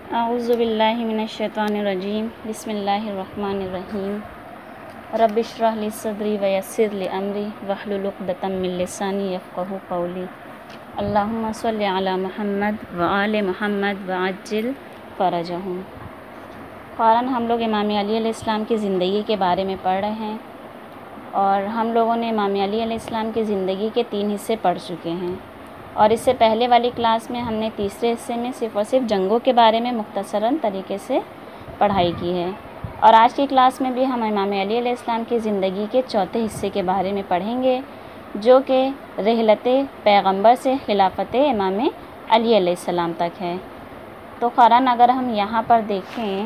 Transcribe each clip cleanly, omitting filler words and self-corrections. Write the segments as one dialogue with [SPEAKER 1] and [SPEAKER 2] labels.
[SPEAKER 1] اعوذ باللہ من الشیطان الرجیم بسم اللہ الرحمن الرحیم رب اشرح لی صدری ویسر لی امری واحلل عقدۃ من لسانی یفقہوا قولی اللہم صلی علی محمد وآل محمد وعجل فرجہم۔ فوراً ہم لوگ امام علی علیہ السلام کی زندگی کے بارے میں پڑھ رہے ہیں، اور ہم لوگوں نے امام علی علیہ السلام کی زندگی کے 3 حصے پڑھ چکے ہیں، اور اس سے پہلے والی کلاس میں ہم نے تیسرے حصے میں صرف اور صرف جنگوں کے بارے میں مختصراً طریقے سے پڑھائی کی ہے، اور آج کی کلاس میں بھی ہم امام علی علیہ السلام کی زندگی کے چوتھے حصے کے بارے میں پڑھیں گے، جو کہ رحلت پیغمبر سے خلافت امام علی علیہ السلام تک ہے۔ تو قرآن اگر ہم یہاں پر دیکھیں،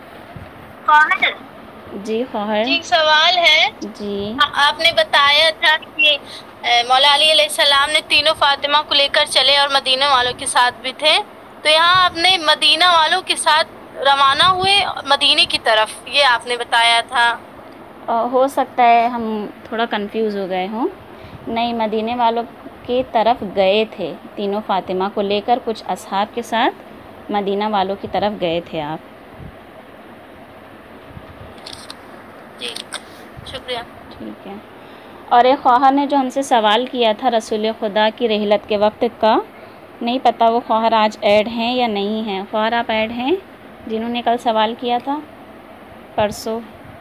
[SPEAKER 1] جی خواہر
[SPEAKER 2] جی سوال ہے،
[SPEAKER 1] جی
[SPEAKER 2] آپ نے بتایا تھا کہ مولا علی علیہ السلام نے تینوں فاطمہ کو لے کر چلے اور مدینہ والوں کے ساتھ بھی تھے، تو یہاں آپ نے مدینہ والوں کے ساتھ روانہ ہوئے مدینے کی طرف، یہ آپ نے بتایا تھا۔
[SPEAKER 1] ہو سکتا ہے ہم تھوڑا کنفیوز ہو گئے ہوں، نہیں، مدینے والوں کی طرف گئے تھے، تینوں فاطمہ کو لے کر کچھ اصحاب کے ساتھ مدینہ والوں کی طرف گئے تھے آپ۔
[SPEAKER 2] جی شکریہ۔
[SPEAKER 1] ٹھیک ہے۔ اور ایک خواہر نے جو ہم سے سوال کیا تھا رسول خدا کی رحلت کے وقت کا، نہیں پتہ وہ خواہر آج ایڈ ہیں یا نہیں ہیں۔ خواہر آپ ایڈ ہیں جنہوں نے کل سوال کیا تھا پرسوں؟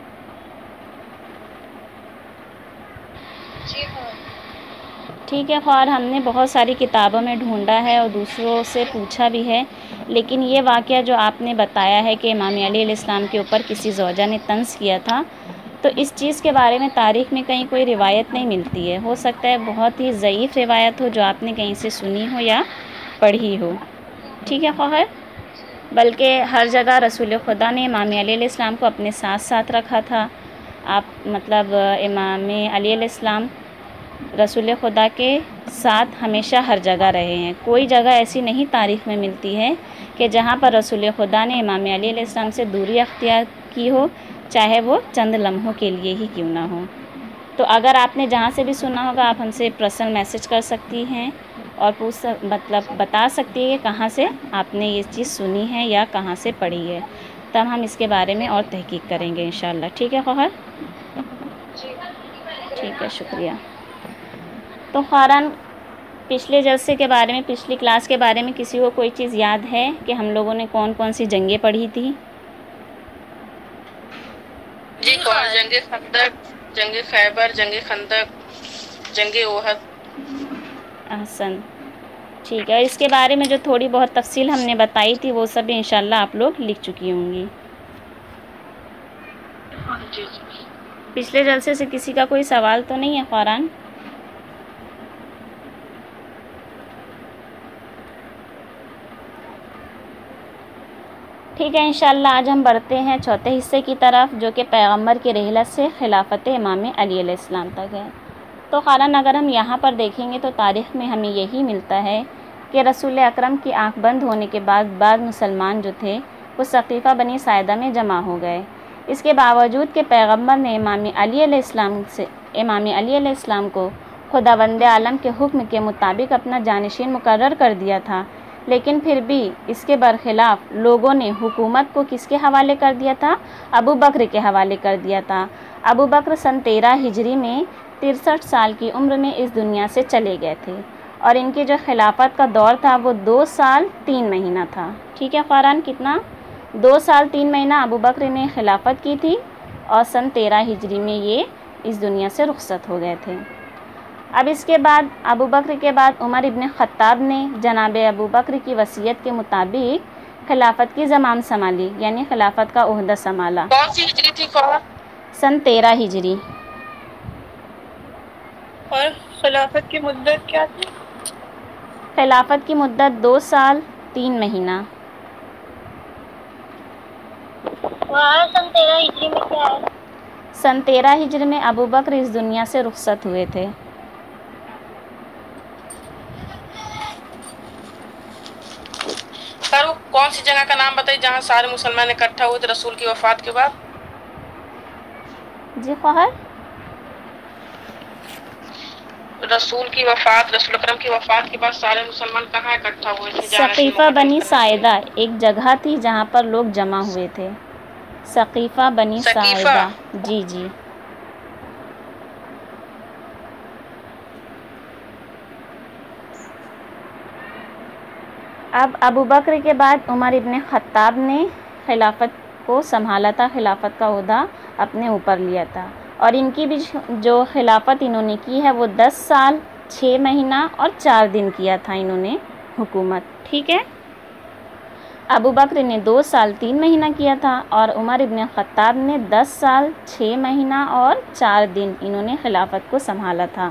[SPEAKER 2] جی ہاں۔
[SPEAKER 1] ٹھیک ہے خواہر، ہم نے بہت ساری کتابوں میں ڈھونڈا ہے اور دوسروں سے پوچھا بھی ہے، لیکن یہ واقعہ جو آپ نے بتایا ہے کہ امام علی علیہ السلام کے اوپر کسی زوجہ نے طنز کیا تھا، تو اس چیز کے بارے میں تاریخ میں کہیں کوئی روایت نہیں ملتی ہے۔ ہو سکتا ہے بہت ہی ضعیف روایت ہو جو آپ نے کہیں سے سنی ہو یا پڑھی ہو۔ ٹھیک ہے خواہر، بلکہ ہر جگہ رسول خدا نے امام علی علیہ السلام کو اپنے ساتھ ساتھ رکھا تھا۔ آپ مطلب امام علی علیہ السلام رسول خدا کے ساتھ ہمیشہ ہر جگہ رہے ہیں۔ کوئی جگہ ایسی نہیں تاریخ میں ملتی ہے کہ جہاں پر رسول خدا نے امام علی علیہ السلام سے دوری اختیار کی ہو، چاہے وہ چند لمحوں کے لیے ہی کیوں نہ ہو۔ تو اگر آپ نے جہاں سے بھی سنا ہوگا آپ ہم سے پرسنل میسج کر سکتی ہیں اور مطلب بتا سکتی ہے کہ کہاں سے آپ نے یہ چیز سنی ہے یا کہاں سے پڑھی ہے، تب ہم اس کے بارے میں اور تحقیق کریں گے انشاءاللہ۔ ٹھیک ہے خواہر؟ ٹھیک ہے، شکریہ۔ تو فوراً پچھلے جلسے کے بارے میں، پچھلی کلاس کے بارے میں کسی کو کوئی چیز یاد ہے کہ ہم لوگوں نے کون کون سی جنگیں پڑھی تھی؟
[SPEAKER 2] جی جنگ خندق، جنگ خیبر، جنگ خندق، جنگ احد۔
[SPEAKER 1] احسن، ٹھیک ہے۔ اس کے بارے میں جو تھوڑی بہت تفصیل ہم نے بتائی تھی وہ سب انشاءاللہ آپ لوگ لکھ چکی ہوں گی۔
[SPEAKER 2] جی
[SPEAKER 1] پچھلے جلسے سے کسی کا کوئی سوال تو نہیں ہے فوراً؟ ٹھیک ہے، انشاءاللہ آج ہم بڑھتے ہیں چوتھے حصے کی طرف، جو کہ پیغمبر کی رحلت سے خلافت امام علی علیہ السلام تک ہے۔ تو قرآن اگر ہم یہاں پر دیکھیں گے تو تاریخ میں ہمیں یہی ملتا ہے کہ رسول اکرم کی آنکھ بند ہونے کے بعد بعض مسلمان جو تھے وہ ثقیفہ بنی ساعدہ میں جمع ہو گئے۔ اس کے باوجود کہ پیغمبر نے امام علی علیہ السلام کو خداوند عالم کے حکم کے مطابق اپنا جانشین مقرر کر دیا تھا، لیکن پھر بھی اس کے برخلاف لوگوں نے حکومت کو کس کے حوالے کر دیا تھا؟ ابو بکر کے حوالے کر دیا تھا۔ ابو بکر سن 13 ہجری میں 63 سال کی عمر میں اس دنیا سے چلے گئے تھے، اور ان کی جو خلافت کا دور تھا وہ 2 سال 3 مہینہ تھا۔ ٹھیک ہے قرآن، کتنا؟ 2 سال 3 مہینہ ابو بکر نے خلافت کی تھی، اور سن 13 ہجری میں یہ اس دنیا سے رخصت ہو گئے تھے۔ اب اس کے بعد ابو بکر کے بعد عمر ابن خطاب نے جناب ابو بکر کی وصیت کے مطابق خلافت کی زمام سنبھالی، یعنی خلافت کا عہدہ سنبھالا۔
[SPEAKER 2] کون سی ہجری تھی فوراً؟
[SPEAKER 1] سن 13 ہجری۔
[SPEAKER 2] اور خلافت کی مدت کیا تھی؟
[SPEAKER 1] خلافت کی مدت 2 سال 3 مہینہ۔
[SPEAKER 2] سن 13 ہجری میں کیا ہے؟
[SPEAKER 1] سن 13 ہجری میں ابو بکر اس دنیا سے رخصت ہوئے تھے۔
[SPEAKER 2] سر وہ کون سی جگہ کا نام بتائی جہاں سارے مسلمان اکٹھا ہوئے تھے رسول کی وفات کے بعد؟
[SPEAKER 1] جی خواہر؟
[SPEAKER 3] رسول کی وفات، رسول اکرم کی وفات کے بعد سارے مسلمان کہاں اکٹھا ہوئے تھے؟
[SPEAKER 1] ثقیفہ بنی ساعدہ ایک جگہ تھی جہاں پر لوگ جمع ہوئے تھے. ثقیفہ بنی ساعدہ. جی جی. اب ابو بکر کے بعد عمر ابن خطاب نے خلافت کو سنبھالا تھا، خلافت کا عہدہ اپنے اوپر لیا تھا، اور ان کی بھی جو خلافت انہوں نے کی ہے وہ 10 سال 6 مہینہ اور 4 دن کیا تھا انہوں نے حکومت. ٹھیک ہے. ابو بکر نے 2 سال 3 مہینہ کیا تھا اور عمر ابن خطاب نے 10 سال 6 مہینہ اور 4 دن انہوں نے خلافت کو سنبھالا تھا.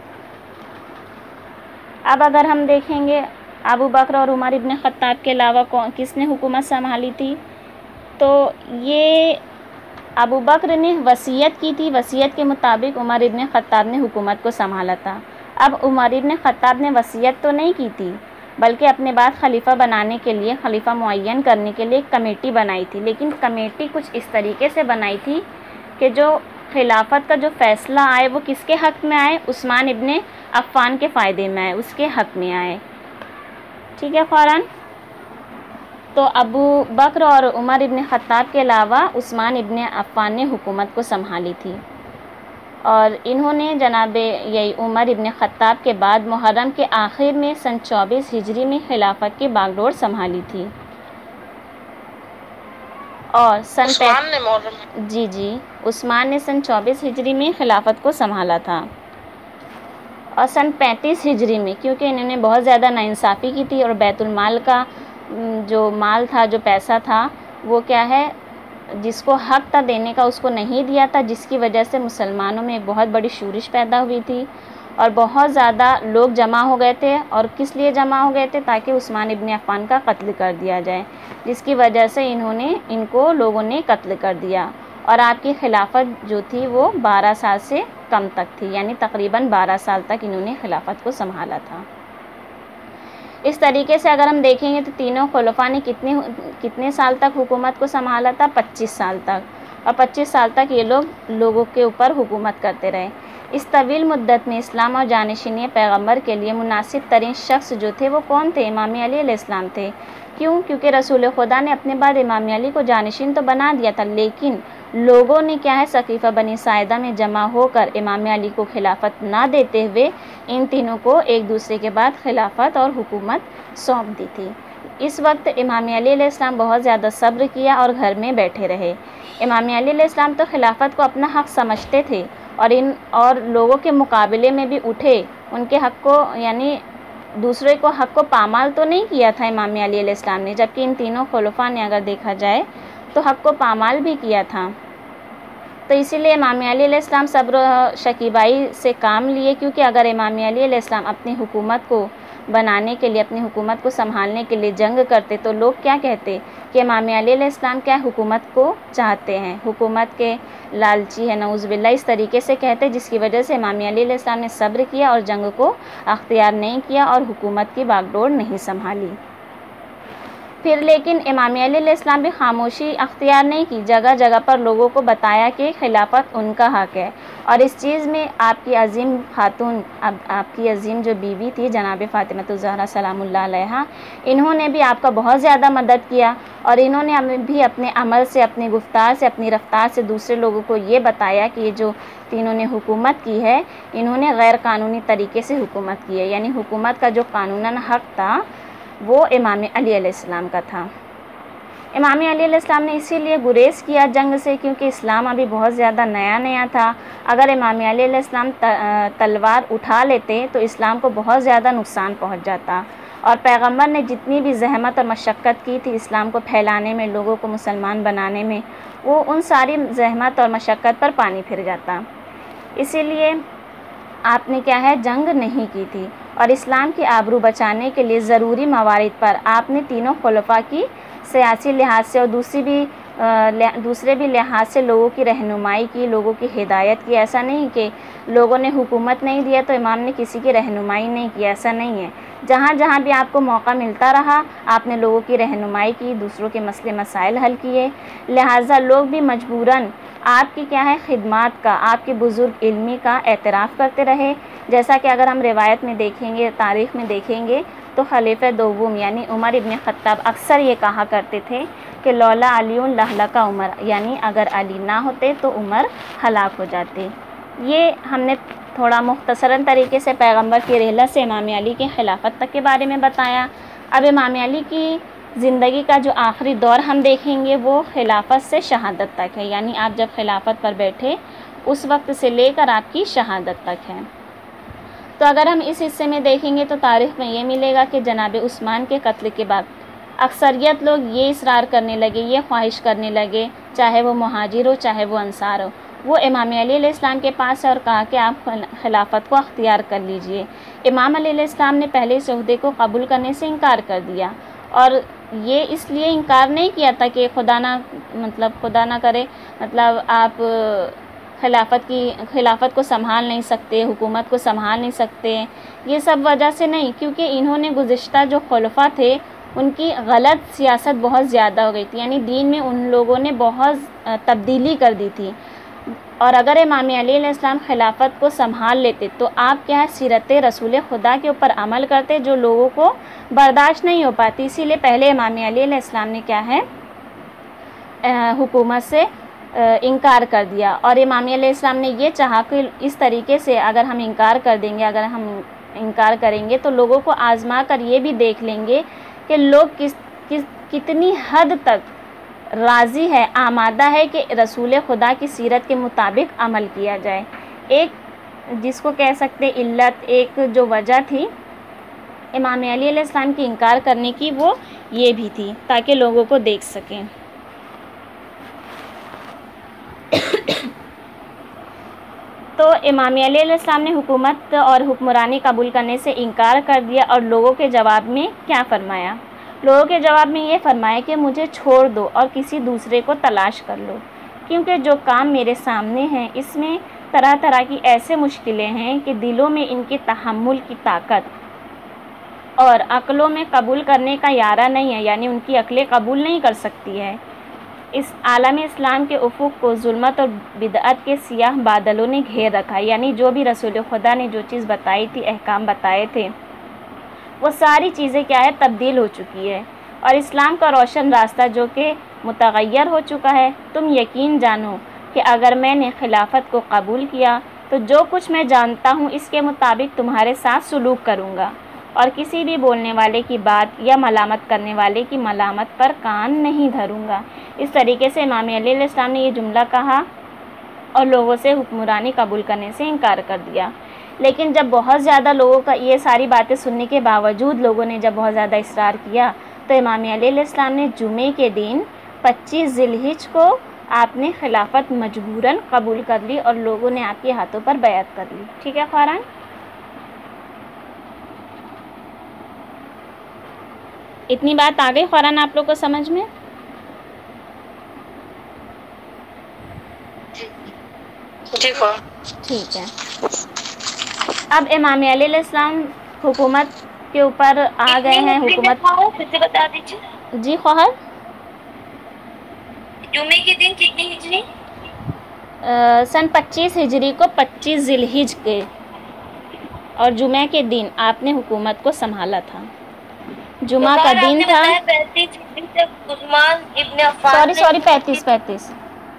[SPEAKER 1] اب اگر ہم دیکھیں گے ابو بکر اور عمر ابن خطاب کے علاوہ کس نے حکومت سنبھالی تھی، تو یہ ابو بکر نے وصیت کی تھی، وصیت کے مطابق عمر ابن خطاب نے حکومت کو سنبھالا تھا. اب عمر ابن خطاب نے وصیت تو نہیں کی تھی بلکہ اپنے بعد خلیفہ بنانے کے لیے، خلیفہ معین کرنے کے لیے ایک کمیٹی بنائی تھی، لیکن کمیٹی کچھ اس طریقے سے بنائی تھی کہ جو خلافت کا جو فیصلہ آئے وہ کس کے حق میں آئے، عثمان ابن عفان کے فائدے میں آئے، اس کے حق میں آئے. ٹھیک ہے خواران. تو ابو بکر اور عمر ابن خطاب کے علاوہ عثمان ابن عفان نے حکومت کو سنبھالی تھی، اور انہوں نے جناب یہی عمر ابن خطاب کے بعد محرم کے آخر میں سن 24 ہجری میں خلافت کی باغ ڈور سنبھالی تھی. اور عثمان نے سن 24 ہجری میں خلافت کو سنبھالا تھا، اور سن 35 ہجری میں کیونکہ انہوں نے بہت زیادہ ناانصافی کی تھی اور بیت المال کا جو مال تھا، جو پیسہ تھا، وہ کیا ہے جس کو حق تھا دینے کا اس کو نہیں دیا تھا، جس کی وجہ سے مسلمانوں میں بہت بڑی شورش پیدا ہوئی تھی اور بہت زیادہ لوگ جمع ہو گئے تھے. اور کس لیے جمع ہو گئے تھے؟ تاکہ عثمان ابن عفان کا قتل کر دیا جائے، جس کی وجہ سے ان کو لوگوں نے قتل کر دیا. اور آپ کی خلافت جو تھی وہ 12 سال سے کم تک تھی، یعنی تقریباً 12 سال تک انہوں نے خلافت کو سنبھالا تھا. اس طریقے سے اگر ہم دیکھیں گے تو تینوں خلفاء نے کتنے سال تک حکومت کو سنبھالا تھا؟ 25 سال تک. اور 25 سال تک یہ لوگوں کے اوپر حکومت کرتے رہے. اس طویل مدت میں اسلام اور جانشینی پیغمبر کے لیے مناسب ترین شخص جو تھے وہ کون تھے؟ امام علی علیہ السلام تھے. کیوں؟ کیونکہ رسول خدا نے اپنے بعد امام علی کو جانشین تو بنا دیا تھا، لیکن لوگوں نے کیا ہے ثقیفہ بنی ساعدہ میں جمع ہو کر امام علی کو خلافت نہ دیتے ہوئے ان تینوں کو ایک دوسرے کے بعد خلافت اور حکومت سونپ دی تھی. اس وقت امام علی علیہ السلام بہت زیادہ صبر کیا اور گھر میں بیٹھے رہے. امام علی علیہ السلام تو خلافت کو اپنا حق سمجھتے تھے اور لوگوں کے مقابلے میں بھی اٹھے، ان کے حق کو یعنی دوسرے کو حق کو پامال تو نہیں کیا تھا امام علی علیہ السلام نے، جبکہ ان تینوں خلفاء نے اگر دیکھا جائے تو حق کو پامال بھی کیا تھا. تو اسی لیے امام علی علیہ السلام صبر و شکیبائی سے کام لیے، کیونکہ اگر امام علی علیہ السلام اپنی حکومت کو بنانے کے لیے، اپنی حکومت کو سنبھالنے کے لیے جنگ کرتے تو لوگ کیا کہتے کہ امام علی علیہ السلام کیا حکومت کو چاہتے ہیں، حکومت کے لالچی ہے، نعوذ باللہ، اس طریقے سے کہتے، جس کی وجہ سے امام علی علیہ السلام نے صبر کیا اور جنگ کو اختیار نہیں کیا اور حکومت کی باغ ڈور نہیں سنبھالی. پھر لیکن امام علی علیہ السلام بھی خاموشی اختیار نہیں کی، جگہ جگہ پر لوگوں کو بتایا کہ خلافت ان کا حق ہے. اور اس چیز میں آپ کی عظیم خاتون، آپ کی عظیم جو بیوی تھی جناب فاطمہ الزہرا سلام اللہ علیہا، انہوں نے بھی آپ کا بہت زیادہ مدد کیا، اور انہوں نے بھی اپنے عمل سے، اپنی گفتار سے، اپنی رفتار سے دوسرے لوگوں کو یہ بتایا کہ یہ جو تینوں نے حکومت کی ہے انہوں نے غیر قانونی طریقے سے حکومت کی ہے، یعنی حکومت کا جو قانوناً حق تھا وہ امام علی علیہ السلام کا تھا. امام علی علیہ السلام نے اسی لیے گریز کیا جنگ سے، کیونکہ اسلام ابھی بہت زیادہ نیا تھا. اگر امام علی علیہ السلام تلوار اٹھا لیتے تو اسلام کو بہت زیادہ نقصان پہنچ جاتا، اور پیغمبر نے جتنی بھی زحمت اور مشقت کی تھی اسلام کو پھیلانے میں، لوگوں کو مسلمان بنانے میں، وہ ان ساری زحمت اور مشقت پر پانی پھر جاتا. اسی لیے آپ نے کیا ہے جنگ نہیں کی تھی، اور اسلام کی آبرو بچانے کے لیے ضروری موارد پر آپ نے تینوں خلفاء کی سیاسی لحاظ سے اور دوسرے بھی لحاظ سے لوگوں کی رہنمائی کی، لوگوں کی ہدایت کی. ایسا نہیں کہ لوگوں نے حکومت نہیں دیا تو امام نے کسی کی رہنمائی نہیں کی، ایسا نہیں ہے. جہاں جہاں بھی آپ کو موقع ملتا رہا آپ نے لوگوں کی رہنمائی کی، دوسروں کے مسئلے مسائل حل کیے. لہٰذا لوگ بھی مجبوراً آپ کی کیا ہے خدمات کا، آپ کے بزرگ علمی کا اعتراف کرتے رہے. جیسا کہ اگر ہم روایت میں دیکھیں گے، تاریخ میں دیکھیں گے تو خلیفہ دوم یعنی عمر ابن خطاب اکثر یہ کہا کرتے تھے کہ لولا علی لہلک عمر، یعنی اگر علی نہ ہوتے تو عمر ہلاک ہو جاتے۔ یہ ہم نے تھوڑا مختصراً طریقے سے پیغمبر کی رحلت سے امام علی کی خلافت تک کے بارے میں بتایا۔ اب امام علی کی زندگی کا جو آخری دور ہم دیکھیں گے وہ خلافت سے شہادت تک ہے، یعنی آپ جب خلافت پر بیٹھے اس وقت سے لے کر آپ کی شہادت تک ہے۔ تو اگر ہم اس حصے میں دیکھیں گے تو تاریخ میں یہ ملے گا کہ جناب عثمان کے قتل کے بعد اکثریت لوگ یہ اصرار کرنے لگے، یہ خواہش کرنے لگے، چاہے وہ مہاجر ہو چاہے وہ انصار ہو، وہ امام علی علیہ السلام کے پاس ہے اور کہا کہ آپ خلافت کو اختیار کر لیجئے۔ امام علی علیہ السلام نے پہلے اس عہدے کو قبول کرنے سے انکار کر دیا، اور یہ اس لیے انکار نہیں کیا تھا کہ خدا نہ کرے آپ خلافت کو سنبھال نہیں سکتے، حکومت کو سنبھال نہیں سکتے، یہ سب وجہ سے نہیں، کیونکہ انہوں نے گزشتہ جو خلفاء تھے ان کی غلط سیاست بہت زیادہ ہو گئی تھی، یعنی دین میں ان لوگوں نے بہت تبدیلی کر دی تھی، اور اگر امام علی علیہ السلام خلافت کو سنبھال لیتے تو آپ کیا ہے سیرت رسول خدا کے اوپر عمل کرتے جو لوگوں کو برداشت نہیں ہو پاتی، اسی لیے پہلے امام علی علیہ السلام نے کیا ہے حکومت سے انکار کر دیا، اور امام علیہ السلام نے یہ چاہا کہ اس طریقے سے اگر ہم انکار کر دیں گے، اگر ہم انکار کریں گے تو لوگوں کو آزما کر یہ بھی دیکھ لیں گے کہ لوگ کتنی حد تک راضی ہے، آمادہ ہے کہ رسول خدا کی سیرت کے مطابق عمل کیا جائے۔ ایک جس کو کہہ سکتے علت، ایک جو وجہ تھی امام علی علیہ السلام کی انکار کرنے کی، وہ یہ بھی تھی تاکہ لوگوں کو دیکھ سکیں۔ تو امام علی علیہ السلام نے حکومت اور حکمرانی قبول کرنے سے انکار کر دیا، اور لوگوں کے جواب میں کیا فرمایا؟ لوگوں کے جواب میں یہ فرمایا کہ مجھے چھوڑ دو اور کسی دوسرے کو تلاش کر لو، کیونکہ جو کام میرے سامنے ہیں اس میں طرح طرح کی ایسے مشکلیں ہیں کہ دلوں میں ان کی تحمل کی طاقت اور عقلوں میں قبول کرنے کا یارہ نہیں ہے، یعنی ان کی عقلیں قبول نہیں کر سکتی ہے۔ اس عالم اسلام کے افق کو ظلمت اور بدعت کے سیاہ بادلوں نے گھیر رکھا ہے، یعنی جو بھی رسول خدا نے جو چیز بتائی تھی، احکام بتائے تھے، وہ ساری چیزیں کیا ہے تبدیل ہو چکی ہے، اور اسلام کا روشن راستہ جو کہ متغیر ہو چکا ہے۔ تم یقین جانو کہ اگر میں نے خلافت کو قبول کیا تو جو کچھ میں جانتا ہوں اس کے مطابق تمہارے ساتھ سلوک کروں گا، اور کسی بھی بولنے والے کی بات یا ملامت کرنے والے کی ملامت پر کان نہیں دھروں گا۔ اس طریقے سے امام علی علیہ السلام نے یہ جملہ کہا اور لوگوں سے حکمرانی قبول کرنے سے انکار کر دیا۔ لیکن جب بہت زیادہ لوگوں کا یہ ساری باتیں سننے کے باوجود لوگوں نے جب بہت زیادہ اصرار کیا تو امام علی علیہ السلام نے جمعے کے دن 25 ذی الحجہ کو آپ نے خلافت مجبوراً قبول کر لی، اور لوگوں نے آپ کے ہاتھوں پر بیعت کر لی۔ ٹھیک ہے خواران؟ اتنی بات آ گئی خواران آپ لوگ کو سمجھ میں؟
[SPEAKER 3] جی خواہ۔
[SPEAKER 1] ٹھیک ہے، اب امام علی علیہ السلام حکومت کے اوپر آ گئے ہیں۔ حکومت
[SPEAKER 2] پھر سے بتا دیجیے،
[SPEAKER 1] جی خواہر،
[SPEAKER 2] جمعے کے دن کتنی ہجری؟
[SPEAKER 1] سن 25 ہجری کو 25 ذی الحجہ کے، اور جمعہ کے دن آپ نے حکومت کو سنبھالا تھا۔ جمعہ کا دن تھا،
[SPEAKER 2] 35 ہجری تک عثمان ابن عفان
[SPEAKER 1] سوری 35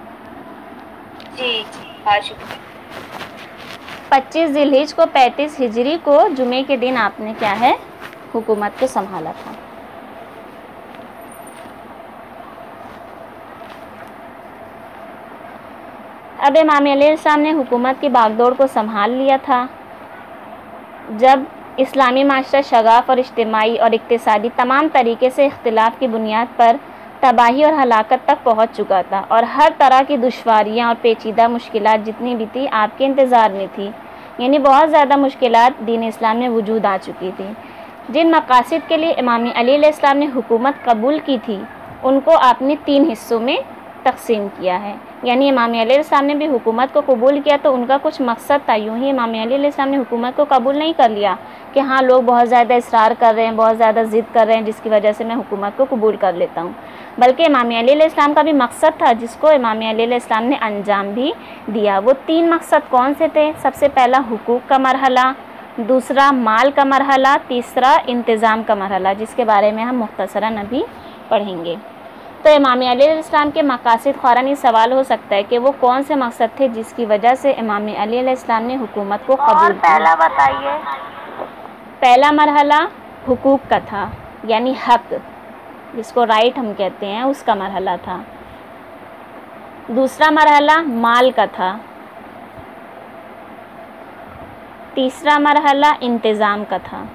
[SPEAKER 2] جی ہاں شکریہ۔
[SPEAKER 1] 25 ذی الحجہ کو 35 ہجری کو جمعے کے دن آپ نے کیا ہے حکومت کو سنبھالا تھا۔ اب امام علیہ السلام نے حکومت کی باغ دوڑ کو سنبھال لیا تھا جب اسلامی معاشرہ شگاف اور اجتماعی اور اقتصادی تمام طریقے سے اختلاف کی بنیاد پر تباہی اور ہلاکت تک پہنچ چکا تھا، اور ہر طرح کی دشواریاں اور پیچیدہ مشکلات جتنی بھی تھی آپ کے انتظار میں تھی، یعنی بہت زیادہ مشکلات دین اسلام میں وجود آ چکی تھی۔ جن مقاصد کے لیے امام علی علیہ السلام نے حکومت قبول کی تھی ان کو آپ نے 3 حصوں میں تقسیم کیا ہے، یعنی امام علیہ السلام نے بھی حکومت کو قبول کیا تو ان کا کچھ مقصد تھا، یوں ہی امام علی علیہ السلام نے حکومت کو قبول نہیں کر لیا کہ ہاں لوگ بہت زیادہ اصرار کر رہے ہیں، بہت زیادہ ضد کر رہے ہیں جس کی وجہ سے میں حکومت کو قبول کر لیتا ہوں۔ بلکہ امام علی علیہ السلام کا بھی مقصد تھا جس کو امام علی علیہ السلام نے انجام بھی دیا۔ وہ 3 مقصد کون سے تھے؟ سب سے پہلا حقوق کا مرحلہ، دوسرا مال کا مرحلہ، تیسرا انتظام کا مرحلہ، جس کے بارے میں ہم مختصراً ابھی پڑھیں گے۔ تو امام علی علیہ السلام کے مقاصد فوراً یہ سوال ہو سکتا ہے کہ وہ کون سے مقصد تھے جس کی وجہ سے امام علی علیہ السلام نے حکومت کو قبول کیا؟
[SPEAKER 2] پہلا بتائیے۔
[SPEAKER 1] پہلا مرحلہ حقوق کا تھا، یعنی حق، جس کو رائٹ ہم کہتے ہیں، اس کا مرحلہ تھا۔ دوسرا مرحلہ مال کا تھا۔ تیسرا مرحلہ انتظام کا تھا۔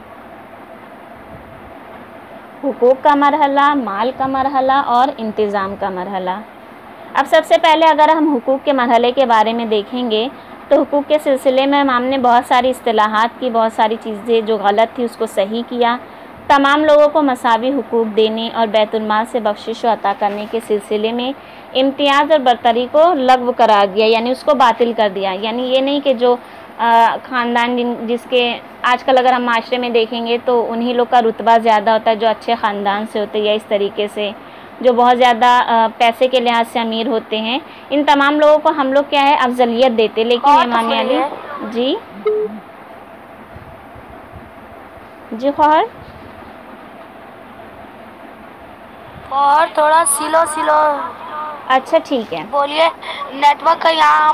[SPEAKER 1] حقوق کا مرحلہ، مال کا مرحلہ اور انتظام کا مرحلہ۔ اب سب سے پہلے اگر ہم حقوق کے مرحلے کے بارے میں دیکھیں گے تو حقوق کے سلسلے میں امام نے بہت ساری اصطلاحات کی، بہت ساری چیزیں جو غلط تھی اس کو صحیح کیا۔ تمام لوگوں کو مساوی حقوق دینے اور بیت المال سے بخشش و عطا کرنے کے سلسلے میں امتیاز اور برتری کو لغو قرار دیا، یعنی اس کو باطل کر دیا۔ یعنی یہ نہیں کہ جو خاندان جس کے آج کل اگر ہم معاشرے میں دیکھیں گے تو انہی لوگ کا رتبہ زیادہ ہوتا ہے جو اچھے خاندان سے ہوتے ہیں، یا اس طریقے سے جو بہت زیادہ پیسے کے لحاظ سے امیر ہوتے ہیں، ان تمام لوگوں کو ہم لوگ کیا ہے افضلیت دیتے، لیکن امام علی جی خواہر
[SPEAKER 2] اور تھوڑا سلو
[SPEAKER 1] اچھا ٹھیک ہے
[SPEAKER 2] بولیے، نیٹ ورک کا یہاں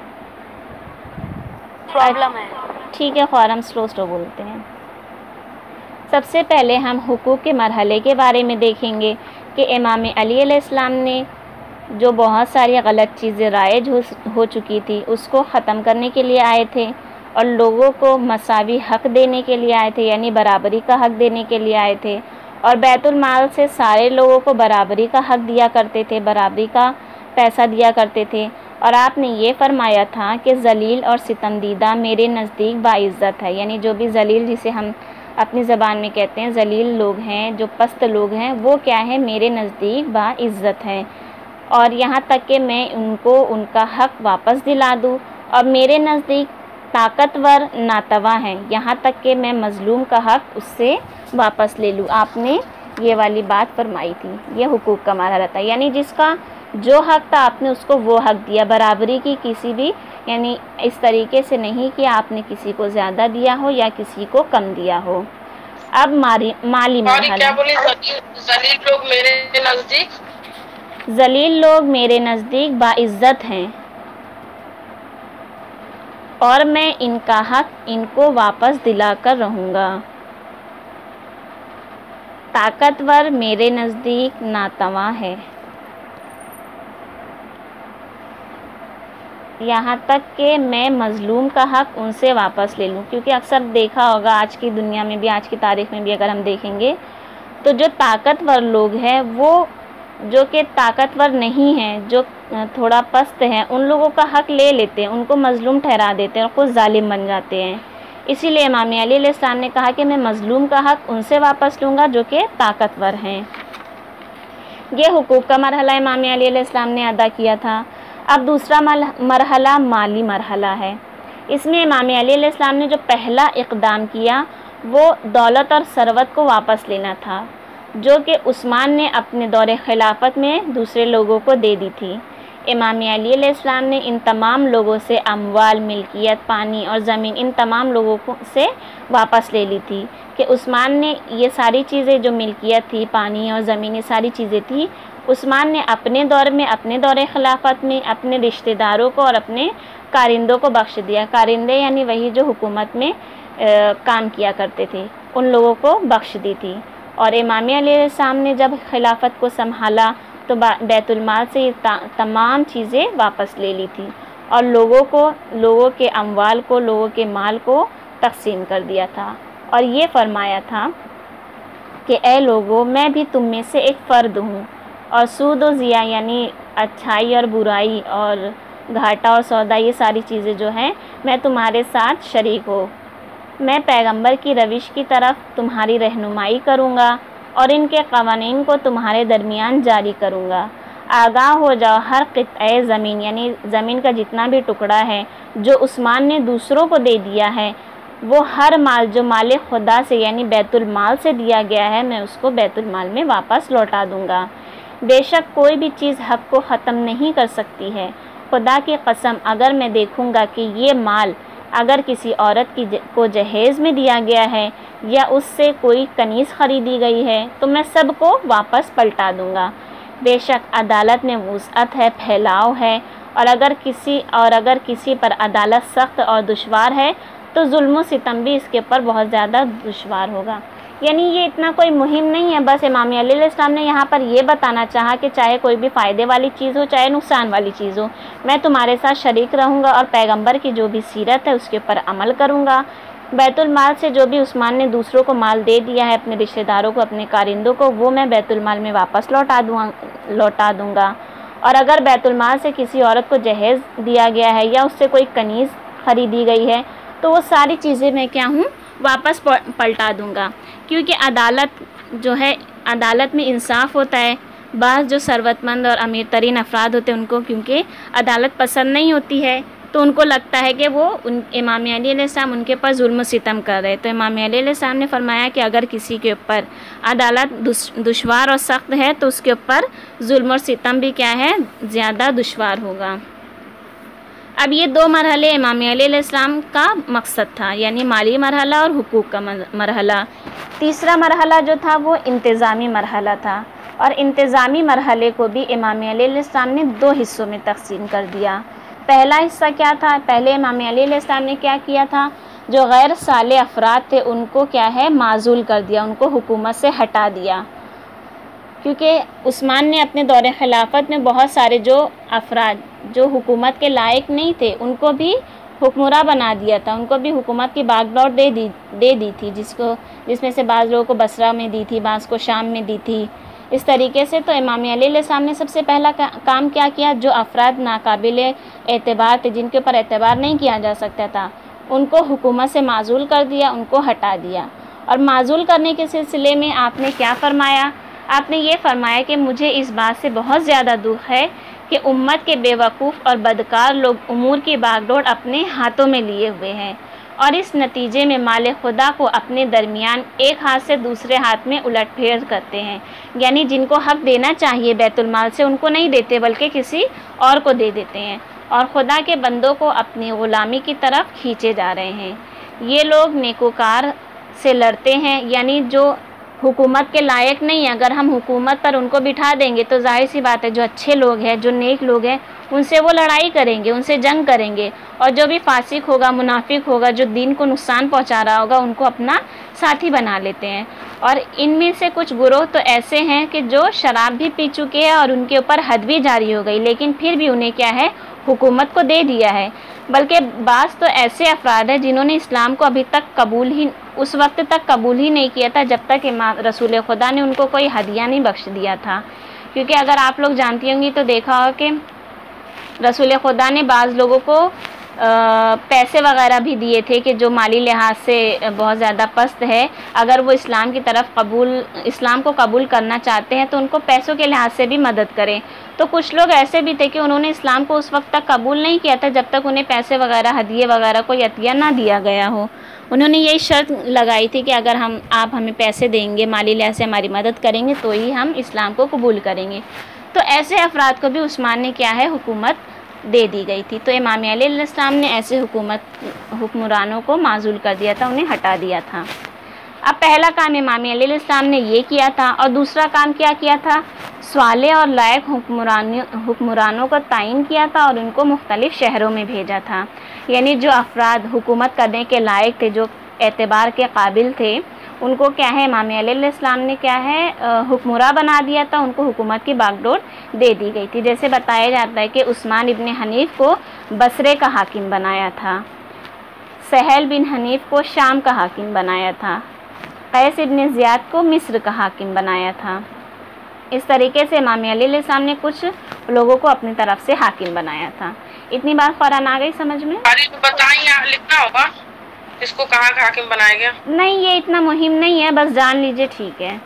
[SPEAKER 2] پرابلم ہے۔
[SPEAKER 1] ٹھیک ہے خواہر، ہم سلو بولتے ہیں۔ سب سے پہلے ہم حقوق کے مرحلے کے بارے میں دیکھیں گے کہ امام علی علیہ السلام نے جو بہت ساری غلط چیزیں رائج ہو چکی تھی اس کو ختم کرنے کے لیے آئے تھے، اور لوگوں کو مساوی حق دینے کے لیے آئے تھے، یعنی برابری کا حق دینے کے لیے آئے تھے، اور بیت المال سے سارے لوگوں کو برابری کا حق دیا کرتے تھے، برابری کا پیسہ دیا کرتے تھے۔ اور آپ نے یہ فرمایا تھا کہ ذلیل اور ستم دیدہ میرے نزدیک باعزت ہے، یعنی جو بھی ذلیل، جسے ہم اپنی زبان میں کہتے ہیں ذلیل لوگ ہیں، جو پست لوگ ہیں، وہ کیا ہے میرے نزدیک باعزت ہیں، اور یہاں تک کہ میں ان کو ان کا حق واپس دلا دوں، اور میرے نزدیک طاقتور ناتواں ہیں، یہاں تک کہ میں مظلوم کا حق اس سے واپس لے لوں۔ آپ نے یہ والی بات فرمائی تھی۔ یہ حقوق کا مرحلہ تھا، یعنی جس کا جو حق تھا آپ نے اس کو وہ حق دیا، برابری کی کسی بھی، یعنی اس طریقے سے نہیں کہ آپ نے کسی کو زیادہ دیا ہو یا کسی کو کم دیا ہو۔ اب مالی مرحلہ۔
[SPEAKER 3] کیا بولی؟ ذلیل لوگ میرے نزدیک،
[SPEAKER 1] ذلیل لوگ میرے نزدیک باعزت ہیں، اور میں ان کا حق ان کو واپس دلا کر رہوں گا۔ طاقتور میرے نزدیک ناتواں ہے، یہاں تک کہ میں مظلوم کا حق ان سے واپس لے لوں۔ کیونکہ اکثر دیکھا ہوگا آج کی دنیا میں بھی، آج کی تاریخ میں بھی اگر ہم دیکھیں گے تو جو طاقتور لوگ ہیں وہ جو کہ طاقتور نہیں ہیں، جو تھوڑا پست ہیں، ان لوگوں کا حق لے لیتے ہیں، ان کو مظلوم ٹھہرا دیتے ہیں اور خود ظالم بن جاتے ہیں۔ اسی لیے امام علی علیہ السلام نے کہا کہ میں مظلوم کا حق ان سے واپس لوں گا جو کہ طاقتور ہیں۔ یہ حقوق کا مرحلہ امام علی علیہ السلام نے ادا کیا تھا۔ اب دوسرا مرحلہ مالی مرحلہ ہے۔ اس میں امام علی علیہ السلام نے جو پہلا اقدام کیا وہ دولت اور ثروت کو واپس لینا تھا، جو کہ عثمان نے اپنے دور خلافت میں دوسرے لوگوں کو دے دی تھی۔ امام علی علیہ السلام نے ان تمام لوگوں سے اموال، ملکیت، پانی اور زمین، ان تمام لوگوں سے واپس لے لی تھی کہ عثمان نے یہ ساری چیزیں جو ملکیت تھی، پانی اور زمین، یہ ساری چیزیں تھی، عثمان نے اپنے دور میں، اپنے دور خلافت میں اپنے رشتہ داروں کو اور اپنے کارندوں کو بخش دیا۔ کارندے یعنی وہی جو حکومت میں کام کیا کرتے تھے، ان لوگوں کو بخش دی تھی۔ اور امام علیہ السلام نے جب خلافت کو سنبھالا تو بیت المال سے یہ تمام چیزیں واپس لے لی تھی، اور لوگوں کے اموال کو، لوگوں کے مال کو تقسیم کر دیا تھا، اور یہ فرمایا تھا کہ اے لوگو، میں بھی تم میں سے ایک فرد ہوں، اور سود و ضیاء یعنی اچھائی اور برائی اور گھاٹا اور سودا، یہ ساری چیزیں جو ہیں میں تمہارے ساتھ شریک ہوں۔ میں پیغمبر کی روش کی طرف تمہاری رہنمائی کروں گا اور ان کے قوانین کو تمہارے درمیان جاری کروں گا۔ آگاہ ہو جاؤ، ہر قطعہ زمین یعنی زمین کا جتنا بھی ٹکڑا ہے جو عثمان نے دوسروں کو دے دیا ہے، وہ ہر مال جو مال خدا سے یعنی بیت المال سے دیا گیا ہے، میں اس کو بیت المال میں واپس لوٹا دوں گا۔ بے شک کوئی بھی چیز حق کو ختم نہیں کر سکتی ہے۔ خدا کی قسم اگر میں دیکھوں گا کہ یہ مال اگر کسی عورت کو جہیز میں دیا گیا ہے یا اس سے کوئی کنیز خریدی گئی ہے تو میں سب کو واپس پلٹا دوں گا۔ بے شک عدالت میں وسعت ہے، پھیلاؤ ہے، اور اگر کسی پر عدالت سخت اور دشوار ہے تو ظلم و ستم بھی اس کے اوپر بہت زیادہ دشوار ہوگا۔ یعنی یہ اتنا کوئی مہم نہیں ہے، بس امام علیہ السلام نے یہاں پر یہ بتانا چاہا کہ چاہے کوئی بھی فائدے والی چیز ہو چاہے نقصان والی چیز ہو، میں تمہارے ساتھ شریک رہوں گا اور پیغمبر کی جو بھی سیرت ہے اس کے اوپر عمل کروں گا۔ بیت المال سے جو بھی عثمان نے دوسروں کو مال دے دیا ہے، اپنے رشتہ داروں کو، اپنے کارندوں کو، وہ میں بیت المال میں واپس لوٹا دوں گا۔ اور اگر بیت المال سے کسی عورت کو جہیز دیا گیا ہے یا اس سے کوئی کنیز خریدی گئی ہے تو وہ ساری چیزیں میں کیا ہوں واپس پلٹا دوں گا، کیونکہ عدالت میں انصاف ہوتا ہے۔ بعض جو ثروت مند اور امیر ترین افراد ہوتے ہیں ان کو کیونکہ عدالت پسند نہیں ہوتی ہے تو ان کو لگتا ہے کہ وہ امام علی علیہ السلام ان کے اوپر ظلم و ستم کر رہے، تو امام علی علیہ السلام نے فرمایا کہ اگر کسی کے اوپر عدالت دشوار اور سخت ہے تو اس کے اوپر ظلم اور ستم بھی کیا ہے زیادہ دشوار ہوگا۔ اب یہ دو مرحلے امام علیہ السلام کا مقصد تھا، یعنی مالی مرحلہ اور حقوق کا مرحلہ۔ تیسرا مرحلہ جو تھا وہ انتظامی مرحلہ تھا، اور انتظامی مرحلے کو بھی امام علیہ السلام نے دو حصوں میں تقسیم کر دیا۔ پہلا حصہ کیا تھا؟ پہلے امام علیہ السلام نے کیا کیا تھا؟ جو غیر صالح افراد تھے ان کو کیا ہے معزول کر دیا، ان کو حکومت سے ہٹا دیا، کیونکہ عثمان نے اپنے دور خلافت میں بہت سارے جو افراد جو حکومت کے لائق نہیں تھے ان کو بھی حکمراں بنا دیا تھا، ان کو بھی حکومت کی باغ ڈور دے دی تھی، جس میں سے بعض لوگوں کو بصرہ میں دی تھی، بعض کو شام میں دی تھی۔ اس طریقے سے تو امام علیہ السلام نے سب سے پہلا کام کیا کیا؟ جو افراد ناقابل اعتبار تھے، جن کے اوپر اعتبار نہیں کیا جا سکتا تھا، ان کو حکومت سے معزول کر دیا، ان کو ہٹا دیا۔ اور معزول کرنے کے سلسلے میں آپ نے کیا فرمایا؟ آپ نے یہ فرمایا کہ مجھے اس بات سے بہت زیادہ دکھ ہے کہ امت کے بے وقوف اور بدکار لوگ امور کی باغ ڈور اپنے ہاتھوں میں لیے ہوئے ہیں اور اس نتیجے میں مال خدا کو اپنے درمیان ایک ہاتھ سے دوسرے ہاتھ میں الٹ پھیر کرتے ہیں، یعنی جن کو حق دینا چاہیے بیت المال سے ان کو نہیں دیتے بلکہ کسی اور کو دے دیتے ہیں، اور خدا کے بندوں کو اپنی غلامی کی طرف کھینچے جا رہے ہیں۔ یہ لوگ نیکوکار سے لڑتے ہیں، یعنی جو حکومت کے لائق نہیں ہیں، اگر ہم حکومت پر ان کو بٹھا دیں گے تو ظاہر سی بات ہے جو اچھے لوگ ہیں، جو نیک لوگ ہیں، ان سے وہ لڑائی کریں گے، ان سے جنگ کریں گے، اور جو بھی فاسق ہوگا، منافق ہوگا، جو دین کو نقصان پہنچا رہا ہوگا ان کو اپنا ساتھی بنا لیتے ہیں۔ اور ان میں سے کچھ گروہ تو ایسے ہیں کہ جو شراب بھی پی چکے ہیں اور ان کے اوپر حد بھی جاری ہو گئی، لیکن پھر بھی انہیں کیا ہے حکومت کو دے دیا ہے۔ بلکہ بعض تو ایسے افراد ہیں جنہوں نے اسلام کو ابھی تک اس وقت تک قبول ہی نہیں کیا تھا جب تک رسول خدا نے ان کو کوئی ہدیہ نہیں بخش دیا تھا، کیونکہ اگر آپ لوگ جانتی ہوں گی تو دیکھا ہو کہ رسول خدا نے بعض لوگوں کو پیسے وغیرہ بھی دیے تھے کہ جو مالی لحاظ سے بہت زیادہ پست ہے، اگر وہ اسلام کو قبول کرنا چاہتے ہیں تو ان کو پیسوں کے لحاظ سے بھی مدد کریں۔ تو کچھ لوگ ایسے بھی تھے کہ انہوں نے اسلام کو اس وقت تک قبول نہیں کیا تھا جب تک انہیں پیسے وغیرہ ہدیے وغیرہ کوئی عطیہ نہ دیا گیا ہو۔ انہوں نے یہی شرط لگائی تھی کہ اگر آپ ہمیں پیسے دیں گے، مالی لحاظ سے ہماری مدد کریں گے تو ہی ہم اسلام کو قبول کریں گے۔ تو ایسے افراد کو بھی عثمان نے کیا ہے حکومت دے دی گئی تھی، تو امام علیہ السلام نے ایسے حکمرانوں کو معزول کر دیا تھا، انہیں ہٹا دیا تھا۔ اب پہلا کام امام علیہ السلام نے یہ کیا تھا، اور دوسرا کام کیا کیا تھا؟ صالح اور لائق حکمرانوں کو تعین کیا تھا اور ان کو مختلف شہروں میں بھیجا تھا، یعنی جو افراد حکومت کرنے کے لائق تھے، جو اعتبار کے قابل تھے، ان کو کیا ہے امام علیہ السلام نے کیا ہے حکمراں بنا دیا تھا، ان کو حکومت کی باغ ڈور دے دی گئی تھی۔ جیسے بتایا جاتا ہے کہ عثمان ابن حنیف کو بصرے کا حاکم بنایا تھا، سہیل بن حنیف کو شام کا حاکم بنایا تھا، قیس ابن زیاد کو مصر کا حاکم بنایا تھا۔ اس طریقے سے امام علیہ السلام نے کچھ لوگوں کو اپنی طرف سے حاکم بنایا تھا۔ اتنی بات قرآن آ گئی سمجھ میں؟
[SPEAKER 3] بتائیں لکھنا ہوگا اس کو کہاں کا حاکم بنایا گیا؟
[SPEAKER 1] نہیں، یہ اتنا مہم نہیں ہے، بس جان لیجئے، ٹھیک ہے۔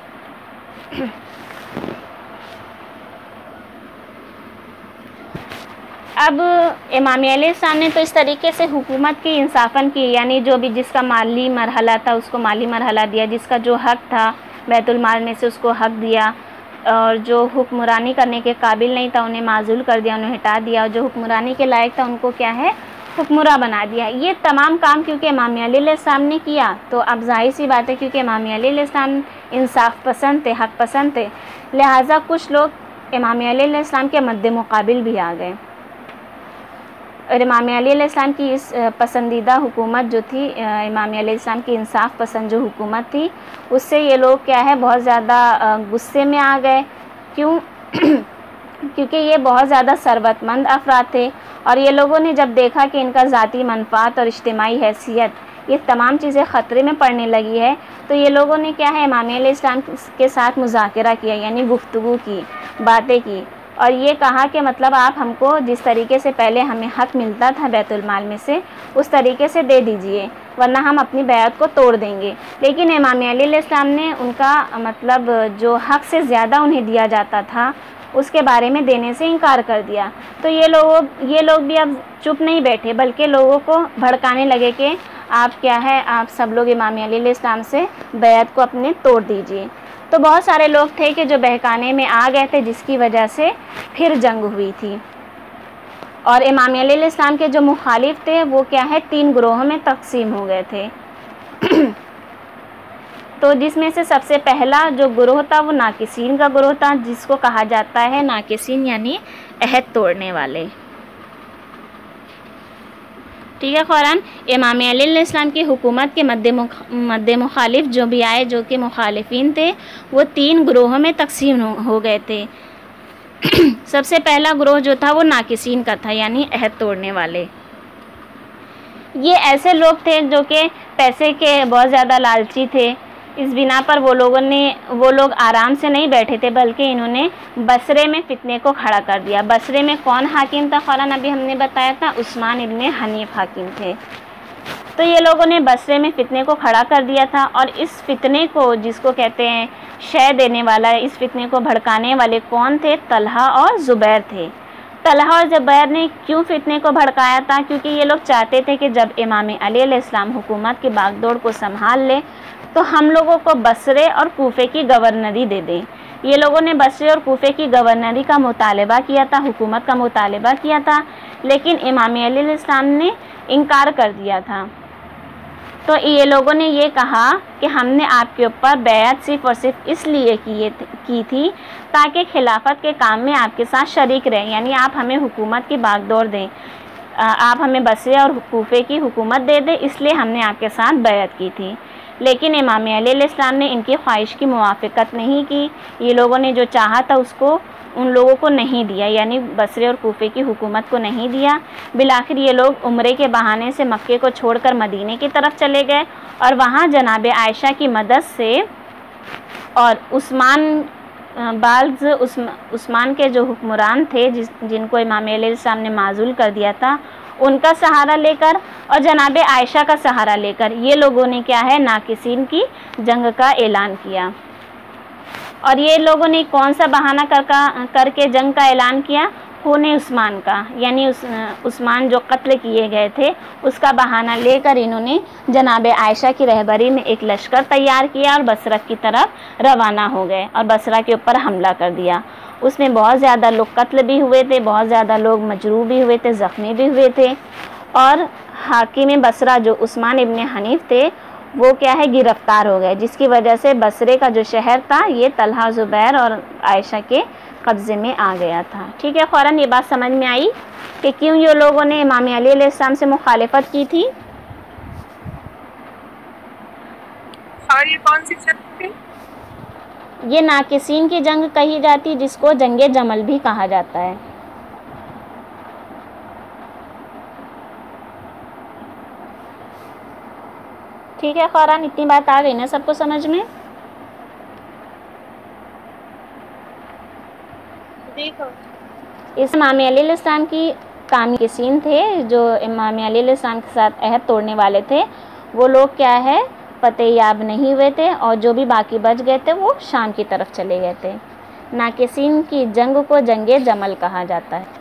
[SPEAKER 1] اب امام علیہ السلام نے تو اس طریقے سے حکومت کی انصافاً کی، یعنی جو بھی جس کا مالی مرحلہ تھا اس کو مالی مرحلہ دیا، جس کا جو حق تھا بیت المال میں سے اس کو حق دیا، اور جو حکمرانی کرنے کے قابل نہیں تھا انہیں معزول کر دیا، انہیں ہٹا دیا، اور جو حکمرانی کے لائق تھا ان کو کیا ہے حکمراں بنا دیا۔ یہ تمام کام کیونکہ امام علیہ السلام نے کیا، تو اب ظاہر سی بات ہے کیونکہ امام علیہ السلام انصاف پسند تھے، حق پسند تھے، لہٰذا کچھ لوگ امام علیہ السلام کے مد مقابل بھی آ گئے، اور امام علیہ السلام کی اس پسندیدہ حکومت جو تھی، امام علیہ السلام کی انصاف پسند جو حکومت تھی، اس سے یہ لوگ کیا ہے بہت زیادہ غصے میں آ گئے۔ کیوں؟ کیونکہ یہ بہت زیادہ ثروت مند افراد تھے، اور یہ لوگوں نے جب دیکھا کہ ان کا ذاتی منفعت اور اجتماعی حیثیت یہ تمام چیزیں خطرے میں پڑنے لگی ہے، تو یہ لوگوں نے کیا ہے امام علیہ السلام کے ساتھ مذاکرہ کیا، یعنی گفتگو کی، باتیں کی، اور یہ کہا کہ مطلب آپ ہم کو جس طریقے سے پہلے ہمیں حق ملتا تھا بیت المال میں سے اس طریقے سے دے دیجئے، ورنہ ہم اپنی بیعت کو توڑ دیں گے۔ لیکن امام علیہ السلام نے ان کا مطلب جو حق سے زیادہ انہیں دیا جاتا تھا اس کے بارے میں دینے سے انکار کر دیا۔ تو یہ لوگ بھی اب چپ نہیں بیٹھے، بلکہ لوگوں کو بھڑکانے لگے کہ آپ کیا ہے، آپ سب لوگ امام علیہ السلام سے بیعت کو اپنے توڑ دیجئے۔ تو بہت سارے لوگ تھے کہ جو بہکانے میں آ گئے تھے، جس کی وجہ سے پھر جنگ ہوئی تھی، اور امام علیہ السلام کے جو مخالف تھے وہ کیا ہے 3 گروہوں میں تقسیم ہو گئے تھے۔ تو جس میں سے سب سے پہلا جو گروہ تھا وہ ناقصین کا گروہ تھا، جس کو کہا جاتا ہے ناقصین یعنی عہد توڑنے والے۔ ٹھیک ہے قرآن، امام علیہ السلام کی حکومت کے مد مخالف جو بھی آئے، جو کہ مخالفین تھے، وہ 3 گروہوں میں تقسیم ہو گئے تھے۔ سب سے پہلا گروہ جو تھا وہ ناقصین کا تھا، یعنی عہد توڑنے والے۔ یہ ایسے لوگ تھے جو کہ پیسے کے بہت زیادہ لالچی تھے، اس بنا پر وہ لوگ آرام سے نہیں بیٹھے تھے، بلکہ انہوں نے بصرے میں فتنے کو کھڑا کر دیا۔ بصرے میں کون حاکم تھا قرآن ابھی ہم نے بتایا تھا، عثمان ابن حنیف حاکم تھے۔ تو یہ لوگوں نے بصرے میں فتنے کو کھڑا کر دیا تھا، اور اس فتنے کو جس کو کہتے ہیں شے دینے والا، اس فتنے کو بھڑکانے والے کون تھے؟ طلحہ اور زبیر تھے۔ طلحہ اور زبیر نے کیوں فتنے کو بھڑکایا تھا؟ کیونکہ یہ لوگ چاہتے تھے کہ جب امام علیہ السلام حکومت کی باغ دوڑ کو سنبھال لے تو ہم لوگوں کو بصرے اور کوفے کی گورنری دے دیں۔ یہ لوگوں نے بصرے اور کوفے کی گورنری کا مطالبہ کیا تھا، حکومت کا مطالبہ کیا تھا، لیکن امام علیہ السلام نے انکار کر دیا تھا۔ تو یہ لوگوں نے یہ کہا کہ ہم نے آپ کے اوپر بیعت صرف اور صرف اس لیے کی تھی تاکہ خلافت کے کام میں آپ کے ساتھ شریک رہیں، یعنی آپ ہمیں حکومت کی باغ دوڑ دیں، آپ ہمیں بصرے اور کوفے کی حکومت دے دیں، اس لیے ہم نے آپ کے ساتھ بیعت کی تھی۔ لیکن امام علیہ السلام نے ان کی خواہش کی موافقت نہیں کی، یہ لوگوں نے جو چاہا تھا اس کو ان لوگوں کو نہیں دیا، یعنی بصرے اور کوفے کی حکومت کو نہیں دیا۔ بالآخر یہ لوگ عمرے کے بہانے سے مکے کو چھوڑ کر مدینے کی طرف چلے گئے، اور وہاں جناب عائشہ کی مدد سے اور عثمان کے جو حکمران تھے جن کو امام علیہ السلام نے معزول کر دیا تھا، ان کا سہارا لے کر اور جناب عائشہ کا سہارا لے کر یہ لوگوں نے کیا ہے ناقصین کی جنگ کا اعلان کیا۔ اور یہ لوگوں نے کون سا بہانہ کر کے جنگ کا اعلان کیا؟ خون عثمان کا، یعنی عثمان جو قتل کیے گئے تھے اس کا بہانہ لے کر انہوں نے جناب عائشہ کی رہبری میں ایک لشکر تیار کیا اور بصرہ کی طرف روانہ ہو گئے اور بصرہ کے اوپر حملہ کر دیا۔ اس میں بہت زیادہ لوگ قتل بھی ہوئے تھے، بہت زیادہ لوگ مجروح بھی ہوئے تھے، زخمی بھی ہوئے تھے، اور حاکم بصرہ جو عثمان ابن حنیف تھے وہ کیا ہے گرفتار ہو گئے، جس کی وجہ سے بصرے کا جو شہر تھا یہ طلحہ، زبیر اور عائشہ کے قبضے میں آ گیا تھا۔ ٹھیک ہے خوارن، یہ بات سمجھ میں آئی کہ کیوں یہ لوگوں نے امام علیہ السلام سے مخالفت کی تھی؟
[SPEAKER 3] اور یہ کون سی جنگ تھی؟
[SPEAKER 1] یہ ناقصین کی جنگ کہی جاتی، جس کو جنگ جمل بھی کہا جاتا ہے۔ ٹھیک ہے خواران، اتنی بات آ گئی نا سب کو سمجھ میں؟ اس امام علیہ السلام کی ناقصین تھے جو امام علیہ السلام کے ساتھ عہد توڑنے والے تھے، وہ لوگ کیا ہے فتح یاب نہیں ہوئے تھے، اور جو بھی باقی بچ گئے تھے وہ شام کی طرف چلے گئے تھے۔ ناقصین کی جنگ کو جنگ جمل کہا جاتا ہے۔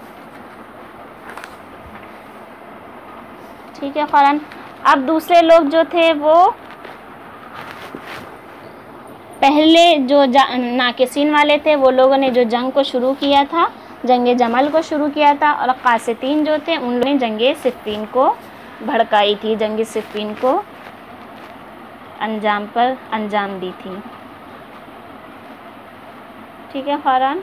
[SPEAKER 1] ٹھیک ہے خواران، اب دوسرے لوگ جو تھے وہ پہلے جو ناقصین والے تھے وہ لوگوں نے جو جنگ کو شروع کیا تھا، جنگ جمل کو شروع کیا تھا، اور قاسطین جو تھے ان لوگوں نے جنگ صفین کو بھڑکائی تھی، جنگ صفین کو انجام دی تھی۔ ٹھیک ہے خوران،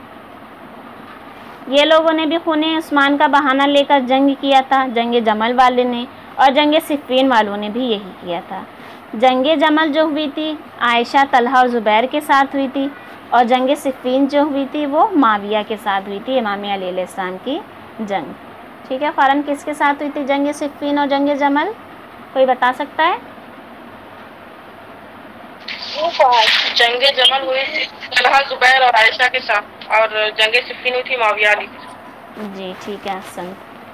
[SPEAKER 1] یہ لوگوں نے بھی خون عثمان کا بہانہ لے کر جنگ کیا تھا، جنگ جمل والے نے، اور جنگ صفین والوں نے بھی یہی کیا تھا۔ جنگ جمل جو ہوئی تھی عائشہ، طلحہ اور زبیر کے ساتھ ہوئی تھی، اور جنگ صفین جو ہوئی تھی وہ معاویہ کے ساتھ ہوئی تھی، امام علی علیہ السلام کی جنگ۔ ٹھیک ہے فوراً، کس کے ساتھ ہوئی تھی جنگ صفین اور جنگ جمل؟ کوئی بتا سکتا ہے؟
[SPEAKER 3] جنگ جمل ہوئی تھی طلحہ، زبیر اور عائشہ کے ساتھ، اور جنگ صفین ہوئی تھی معاویہ علی کے ساتھ۔
[SPEAKER 1] جی ٹھیک ہے، احسن۔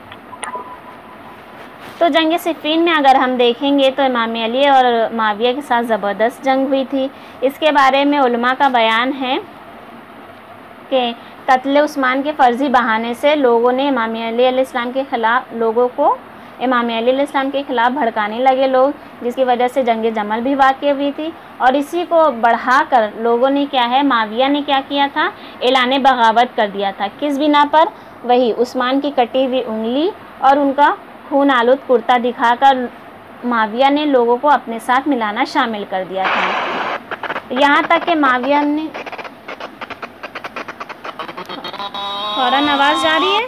[SPEAKER 1] تو جنگ صفین میں اگر ہم دیکھیں گے تو امام علی اور معاویہ کے ساتھ زبردست جنگ ہوئی تھی۔ اس کے بارے میں علماء کا بیان ہے کہ قتل عثمان کے فرضی بہانے سے لوگوں نے امام علی علیہ السلام کے خلاف امام علی علیہ السلام کے خلاف بھڑکانے لگے لوگ، جس کی وجہ سے جنگ جمل بھی واقع ہوئی تھی۔ اور اسی کو بڑھا کر لوگوں نے معاویہ نے کیا کیا تھا، اعلان بغاوت کر دیا تھا۔ کس بنا پر؟ وہی عثمان کی کٹی ہوئی انگلی اور ان کا خون آلود کرتا دکھا کر معاویہ نے لوگوں کو اپنے ساتھ ملانا شامل کر دیا تھا، یہاں تک کہ معاویہ نے فوراً آواز جا رہی ہے؟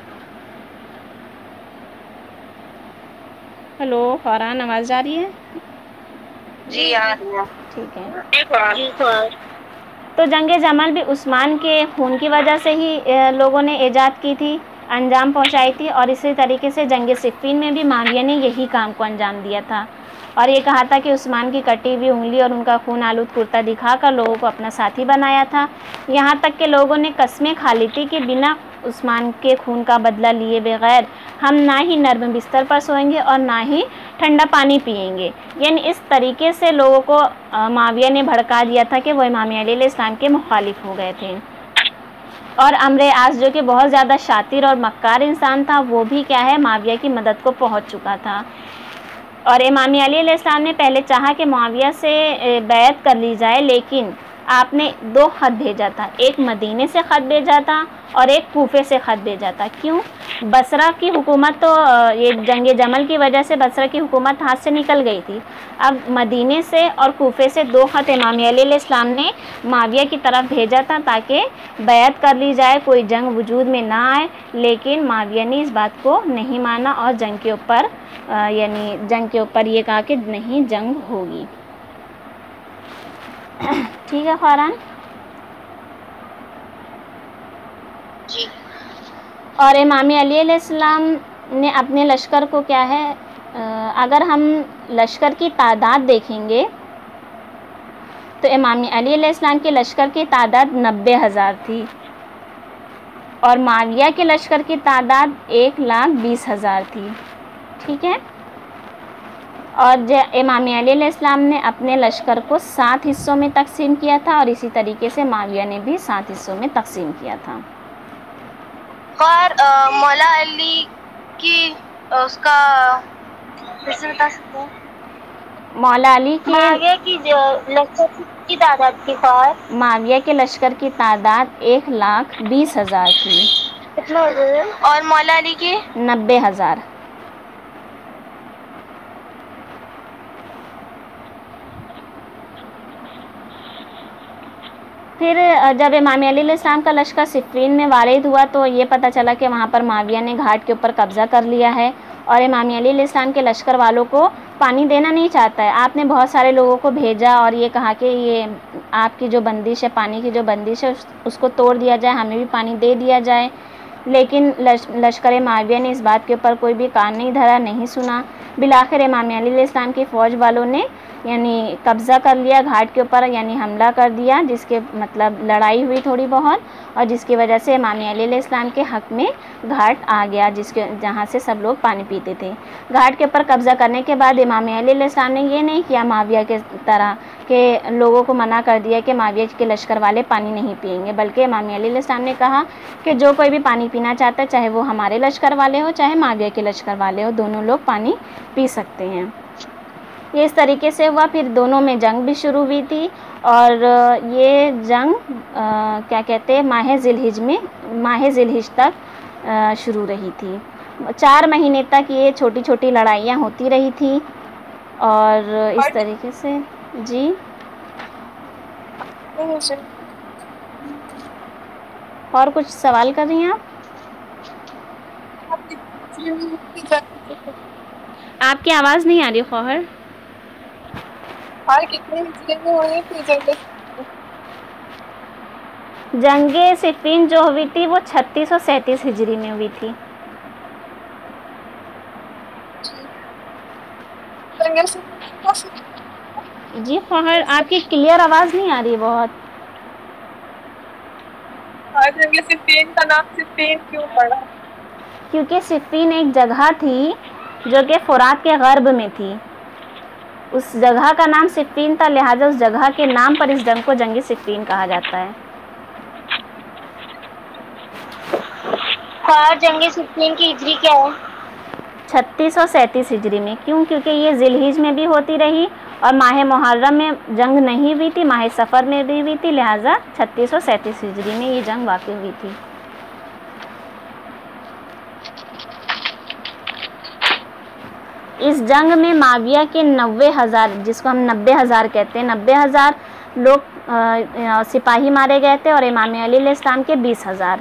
[SPEAKER 1] ہلو، فوراً آواز جا رہی ہے؟
[SPEAKER 3] جی
[SPEAKER 1] ٹھیک ہے۔ تو جنگ جمل بھی عثمان کے خون کی وجہ سے ہی لوگوں نے ایجاد کی تھی، انجام پہنچائی تھی، اور اسی طریقے سے جنگ صفین میں بھی معاویہ نے یہی کام کو انجام دیا تھا، اور یہ کہا تھا کہ عثمان کی کٹی ہوئی انگلی اور ان کا خون آلود کرتا دکھا کر لوگوں کو اپنا ساتھی بنایا تھا۔ یہاں تک کہ لوگوں نے قسمیں کھا لی تھی کہ بنا عثمان کے خون کا بدلہ لیے بغیر ہم نہ ہی نرم بستر پر سوئیں گے اور نہ ہی ٹھنڈا پانی پئیں گے۔ یعنی اس طریقے سے لوگوں کو معاویہ نے بھڑکا دیا تھا کہ وہ امام علی علیہ السلام کے مخالف ہو گئے تھے۔ اور عمرو عاص جو کہ بہت زیادہ شاطر اور مکار انسان تھا، وہ بھی معاویہ کی مدد کو پہنچ چکا تھا، اور امام علی علیہ السلام نے پہلے چاہا کہ معاویہ سے بیعت کر لی جائے، لیکن آپ نے 2 خط بھیجا تھا، ایک مدینے سے خط بھیجا تھا اور ایک کوفے سے خط بھیجا تھا۔ کیوں؟ بصرہ کی حکومت تو یہ جنگ جمل کی وجہ سے بصرہ کی حکومت ہاتھ سے نکل گئی تھی، اب مدینے سے اور کوفے سے 2 خط امام علی علیہ السلام نے معاویہ کی طرف بھیجا تھا تاکہ بیعت کر لی جائے، کوئی جنگ وجود میں نہ آئے، لیکن معاویہ نے اس بات کو نہیں مانا اور جنگ کے اوپر یہ کہا کہ نہیں، جنگ ہوگی۔ ٹھیک ہے خوران؟
[SPEAKER 2] جی۔
[SPEAKER 1] اور امام علی علیہ السلام نے اپنے لشکر کو اگر ہم لشکر کی تعداد دیکھیں گے تو امام علی علیہ السلام کے لشکر کی تعداد 90,000 تھی، اور معاویہ کے لشکر کی تعداد 1,20,000 تھی۔ ٹھیک ہے، اور امام علی علیہ السلام نے اپنے لشکر کو 7 حصوں میں تقسیم کیا تھا، اور اسی طریقے سے معاویہ نے بھی 7 حصوں میں تقسیم کیا تھا۔
[SPEAKER 2] اور مولا علی کی اس کا کیسے بتا سکتے ہیں؟
[SPEAKER 1] مولا علی کے
[SPEAKER 2] معاویہ کی جو لشکر کی تعداد کی
[SPEAKER 1] معاویہ کے لشکر کی تعداد 1,20,000 تھی،
[SPEAKER 2] اور مولا علی کی
[SPEAKER 1] 90,000۔ پھر جب امام علی علیہ السلام کا لشکر صفین میں وارد ہوا تو یہ پتہ چلا کہ وہاں پر معاویہ نے گھاٹ کے اوپر قبضہ کر لیا ہے، اور امام علی علیہ السلام کے لشکر والوں کو پانی دینا نہیں چاہتا ہے۔ آپ نے بہت سارے لوگوں کو بھیجا اور یہ کہا کہ یہ آپ کی جو بندش ہے، پانی کی جو بندش ہے اس کو توڑ دیا جائے، ہمیں بھی پانی دے دیا جائے، لیکن لشکر معاویہ نے اس بات کے اوپر کوئی بھی کان نہیں دھرا، نہیں سنا۔ بالآخر امام علی علیہ السلام کی فوج والوں نے قبضہ کر لیا گھاٹ کے اوپر، حملہ کر دیا، جس کے لڑائی ہوئی تھوڑی بہت، اور جس کی وجہ سے امام علی علیہ السلام کے حق میں گھاٹ آ گیا، جہاں سے سب لوگ پانی پیتے تھے۔ گھاٹ کے اوپر قبضہ کرنے کے بعد امام علی علیہ السلام نے یہ نہیں کیا معاویہ کے طرح کہ لوگوں کو منع کر دیا کہ معاویہ کے لشکر والے پانی نہیں پئیں گے، بلکہ امام علی علیہ السلام نے کہا کہ جو کوئی بھی پانی پینا چاہتا ہے، چاہے وہ ہمارے لشکر والے ہو چاہے معاویہ کے لشکر والے ہو، دونوں لوگ پانی پی سکتے ہیں۔ یہ اس طریقے سے ہوا. پھر دونوں میں جنگ بھی شروع ہوئی تھی اور یہ جنگ کیا کہتے ہیں ماہ ذی الحج تک شروع رہی تھی. 4 مہینے تک یہ چھوٹی چھوٹی لڑائیاں ہوتی رہی تھی اور اس طریقے سے. جی اور کچھ سوال کر رہی ہیں آپ کی آواز نہیں آ رہی خواہر. جنگ صفین جو ہوئی تھی وہ 3637 ہجری میں ہوئی تھی. جی خواہر آپ کی کلیئر آواز نہیں آ رہی بہت.
[SPEAKER 3] جنگ صفین کا نام صفین کیوں پڑا؟
[SPEAKER 1] کیونکہ صفین ایک جگہ تھی جو کہ فرات کے غرب میں تھی. اس جگہ کا نام صفین تھا، لہٰذا اس جگہ کے نام پر اس جنگ کو جنگ صفین کہا جاتا ہے.
[SPEAKER 2] جنگ صفین کی ہجری کیا ہے؟
[SPEAKER 1] 3637 ہجری میں. کیوں؟ کیونکہ یہ ذی الحج میں بھی ہوتی رہی اور ماہ محرم میں جنگ نہیں ہوئی تھی، ماہ سفر میں بھی ہوئی تھی، لہٰذا 3637 ہجری میں یہ جنگ واقع ہوئی تھی. اس جنگ میں معاویہ کے 90,000 جس کو ہم 90,000 کہتے ہیں 90,000 لوگ سپاہی مارے گئے تھے اور امام علی علیہ السلام کے 20,000.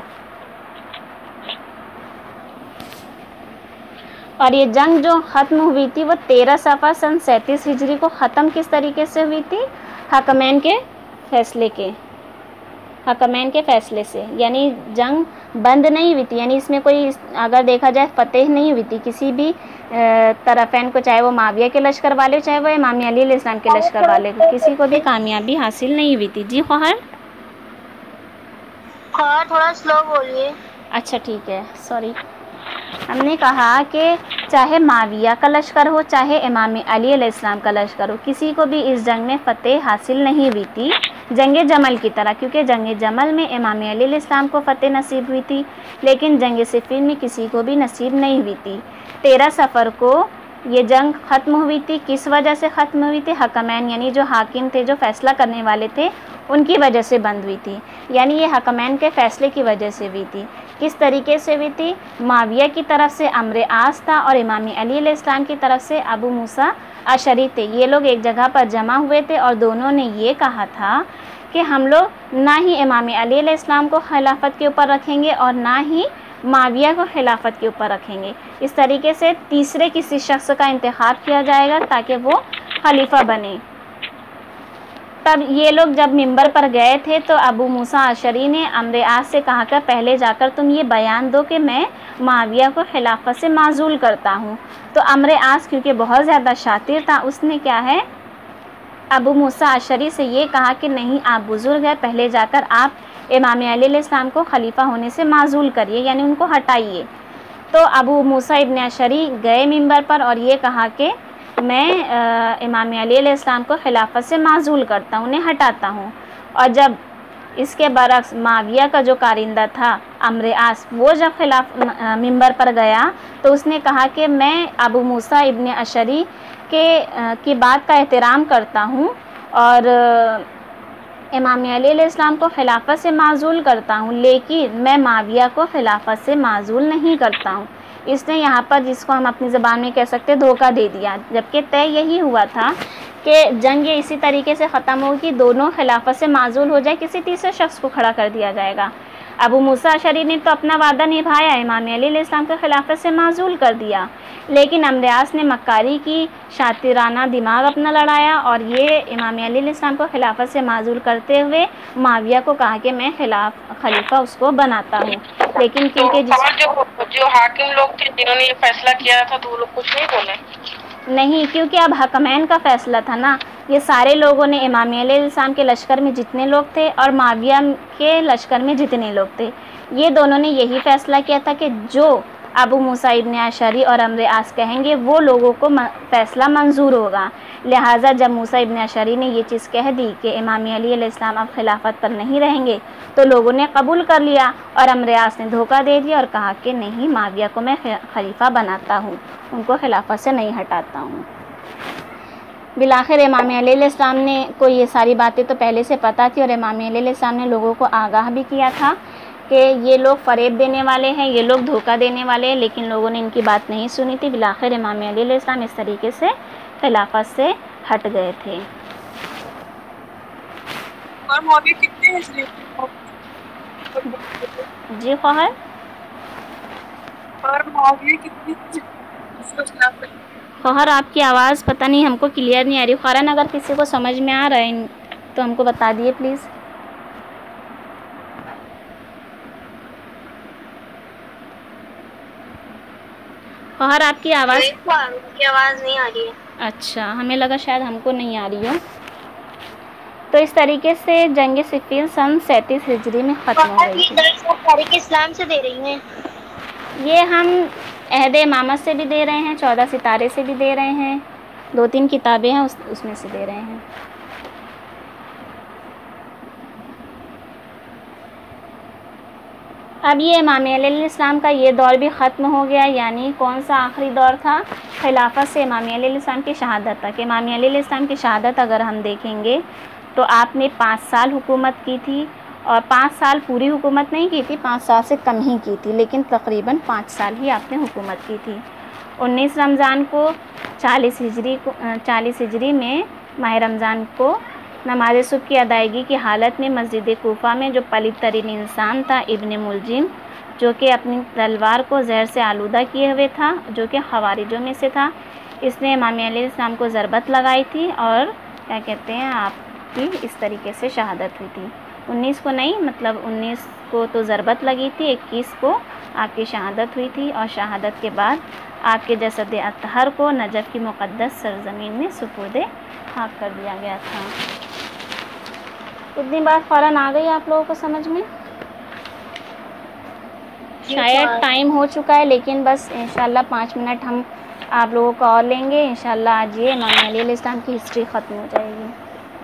[SPEAKER 1] اور یہ جنگ جو ختم ہوئی تھی وہ 13 صفر سن 37 ہجری کو ختم کس طریقے سے ہوئی تھی؟ حکمین کے فیصلے سے. یعنی جنگ بند نہیں ہوئی تھی، یعنی اس میں کوئی اگر دیکھا جائے فتح نہیں ہوئی تھی کسی بھی طرفین کو، چاہے وہ معاویہ کے لشکر والے چاہے وہ امام علی علیہ السلام کے لشکر والے کو، کسی کو بھی کامیابی حاصل نہیں ہوئی تھی. جی خواہر
[SPEAKER 2] تھوڑا سلو بولیے.
[SPEAKER 1] اچھا ٹھیک ہے، سوری. ہم نے کہا کہ چاہے معاویہ کا لشکر ہو چاہے امام علی علیہ السلام کا لشکر ہو، کسی کو بھی اس جنگ میں فتح حاصل نہیں ہوئی تھی جنگ جمل کی طرح، کیونکہ جنگ جمل میں امام علی علیہ السلام کو فتح نصیب ہوئی تھی لیکن جنگ صفین میں کسی کو بھی نصیب نہیں ہوئی تھی. 13 صفر کو یہ جنگ ختم ہوئی تھی. کس وجہ سے ختم ہوئی تھی؟ حکمین یعنی جو حاکم تھے، جو فیصلہ کرنے والے تھے، ان کی وجہ سے بند ہوئی تھی. یعنی یہ حکمین کے فیصلے کی وجہ سے ہوئی تھی. کس طریقے سے ہوئی تھی؟ معاویہ کی طرف سے عمرو عاص تھا اور امام علی علیہ السلام کی طرف سے ابو موسیٰ اشعری تھے. یہ لوگ ایک جگہ پر جمع ہوئے تھے اور دونوں نے یہ کہا تھا کہ ہم لوگ نہ ہی امام علی علیہ السلام کو خلافت کے اوپر رکھیں گے اور نہ ہی معاویہ کو خلافت کے اوپر رکھیں گے. اس طریقے سے تیسرے کسی شخص کا انتخاب کیا جائے گا تاکہ وہ خلیفہ بنے. تب یہ لوگ جب ممبر پر گئے تھے تو ابو موسیٰ اشعری نے عمرو عاص سے کہا کہ پہلے جا کر تم یہ بیان دو کہ میں معاویہ کو خلافت سے معزول کرتا ہوں. تو عمرو عاص کیونکہ بہت زیادہ شاطر تھا، اس نے کیا ہے ابو موسیٰ اشعری سے یہ کہا کہ نہیں، آپ بزرگ ہیں، پہلے جا کر آپ امام علی علیہ السلام کو خلیفہ ہونے سے معزول کریے، یعنی ان کو ہٹائیے. تو ابو موسیٰ ابن اشعری گئے ممبر پر اور یہ کہا کہ میں امام علی علیہ السلام کو خلافت سے معزول کرتا ہوں، انہیں ہٹاتا ہوں. اور جب اس کے برعکس معاویہ کا جو کارندہ تھا عمرو عاص، وہ جب ممبر پر گیا تو اس نے کہا کہ میں ابو موسیٰ ابن اشعری کی بات کا احترام کرتا ہوں اور امام علی علیہ السلام کو خلافت سے معزول کرتا ہوں، لیکن میں معاویہ کو خلافت سے معزول نہیں کرتا ہوں. اس نے یہاں پر جس کو ہم اپنی زبان میں کہہ سکتے دھوکہ دے دیا، جبکہ طے یہی ہوا تھا کہ جنگ یہ اسی طریقے سے ختم ہوگی، دونوں خلافت سے معزول ہو جائے، کسی تیسرے شخص کو کھڑا کر دیا جائے گا. ابو موسیٰ اشعری نے تو اپنا وعدہ نبھایا، امام علی علیہ السلام کو خلافت سے معزول کر دیا، لیکن عمرو عاص نے مکاری کی، شاطرانہ دماغ اپنا لڑایا اور یہ امام علی علیہ السلام کو خلافت سے معزول کرتے ہوئے معاویہ کو کہا کہ میں خلیفہ اس کو بناتا ہوں. لیکن کیونکہ
[SPEAKER 3] جو حاکم لوگ تھے جنہوں نے یہ فیصلہ کیا تھا تو وہ لوگ کچھ نہیں بولے؟
[SPEAKER 1] نہیں، کیونکہ اب حکمین کا فیصلہ تھا نا. یہ سارے لوگوں نے امام علیہ السلام کے لشکر میں جتنے لوگ تھے اور معاویہ کے لشکر میں جتنے لوگ تھے، یہ دونوں نے یہی فیصلہ کیا تھا کہ جو ابو موسیٰ ابن اشعری اور عمرو عاص کہیں گے وہ لوگوں کو فیصلہ منظور ہوگا. لہٰذا جب موسیٰ ابن اشعری نے یہ چیز کہہ دی کہ امام علی علیہ السلام اب خلافت پر نہیں رہیں گے تو لوگوں نے قبول کر لیا اور عمرو عاص نے دھوکہ دے دیا اور کہا کہ نہیں، معاویہ کو میں خلیفہ بناتا ہوں، ان کو خلافت سے نہیں ہٹاتا ہوں. بالآخر امام علیہ السلام نے کو یہ ساری باتیں تو پہلے سے پتہ تھی، اور امام علیہ السلام نے لوگوں کو آگاہ بھی کیا تھا کہ یہ لوگ فریب دینے والے ہیں، یہ لوگ دھوکہ دینے والے ہیں، لیکن لوگوں نے ان کی بات نہیں سنی تھی۔ بالآخر امام علیہ السلام اس طریقے سے خلافت سے ہٹ گئے تھے۔
[SPEAKER 3] اور معاویہ کتنے ہجری؟
[SPEAKER 1] جی خواہر،
[SPEAKER 3] اور معاویہ کتنی ہجری؟
[SPEAKER 1] خواہر آپ کی آواز پتہ نہیں ہم کو کلیئر نہیں آ رہی۔ خواہران اگر کسی کو سمجھ میں آ رہا ہے تو ہم کو بتا دیے پلیز۔ خواہر آپ کی آواز
[SPEAKER 2] نہیں آ رہی ہے۔
[SPEAKER 1] اچھا، ہمیں لگا شاید ہم کو نہیں آ رہی ہو۔ تو اس طریقے سے جنگ صفین سن 37 ہجری میں ختم ہو گئی تھی۔
[SPEAKER 2] تاریخ اسلام سے دے رہی ہیں؟
[SPEAKER 1] یہ ہم عہد امامت سے بھی دے رہے ہیں، 14 ستارے سے بھی دے رہے ہیں، 2-3 کتابیں ہیں اس میں سے دے رہے ہیں۔ اب یہ امام علیہ السلام کا یہ دور بھی ختم ہو گیا، یعنی کون سا آخری دور تھا؟ خلافت سے امام علیہ السلام کی شہادت تک۔ امام علیہ السلام کی شہادت اگر ہم دیکھیں گے تو آپ نے 5 سال حکومت کی تھی، اور 5 سال پوری حکومت نہیں کی تھی، 5 سال سے کم ہی کی تھی، لیکن تقریباً 5 سال ہی آپ نے حکومت کی تھی۔ 19 رمضان کو 40 ہجری میں ماہ رمضان کو نماز صبح کی ادائیگی کی حالت میں مسجد کوفہ میں جو پلید ترین انسان تھا ابن ملجم، جو کہ اپنی تلوار کو زہر سے آلودہ کیے ہوئے تھا، جو کہ خوارجوں میں سے تھا، اس نے امام علیہ السلام کو ضربت لگائی تھی، اور کیا کہتے ہیں آپ کی اس طریقے سے شہادت ہوئی تھی۔ 19 کو نہیں، مطلب 19 کو تو ضربت لگی تھی، 21 کو آپ کی شہادت ہوئی تھی، اور شہادت کے بعد آپ کے جسد اطہر کو نجف کی مقدس سرزمین میں سپرد خاک کر دیا گیا تھا۔ اتنی بات فوراً آ گئی آپ لوگوں کو سمجھ میں؟ شاید ٹائم ہو چکا ہے، لیکن بس انشاءاللہ 5 منٹ ہم آپ لوگوں کو اور لیں گے، انشاءاللہ آج یہ امام علیہ السلام کی ہسٹری ختم ہو جائے گی۔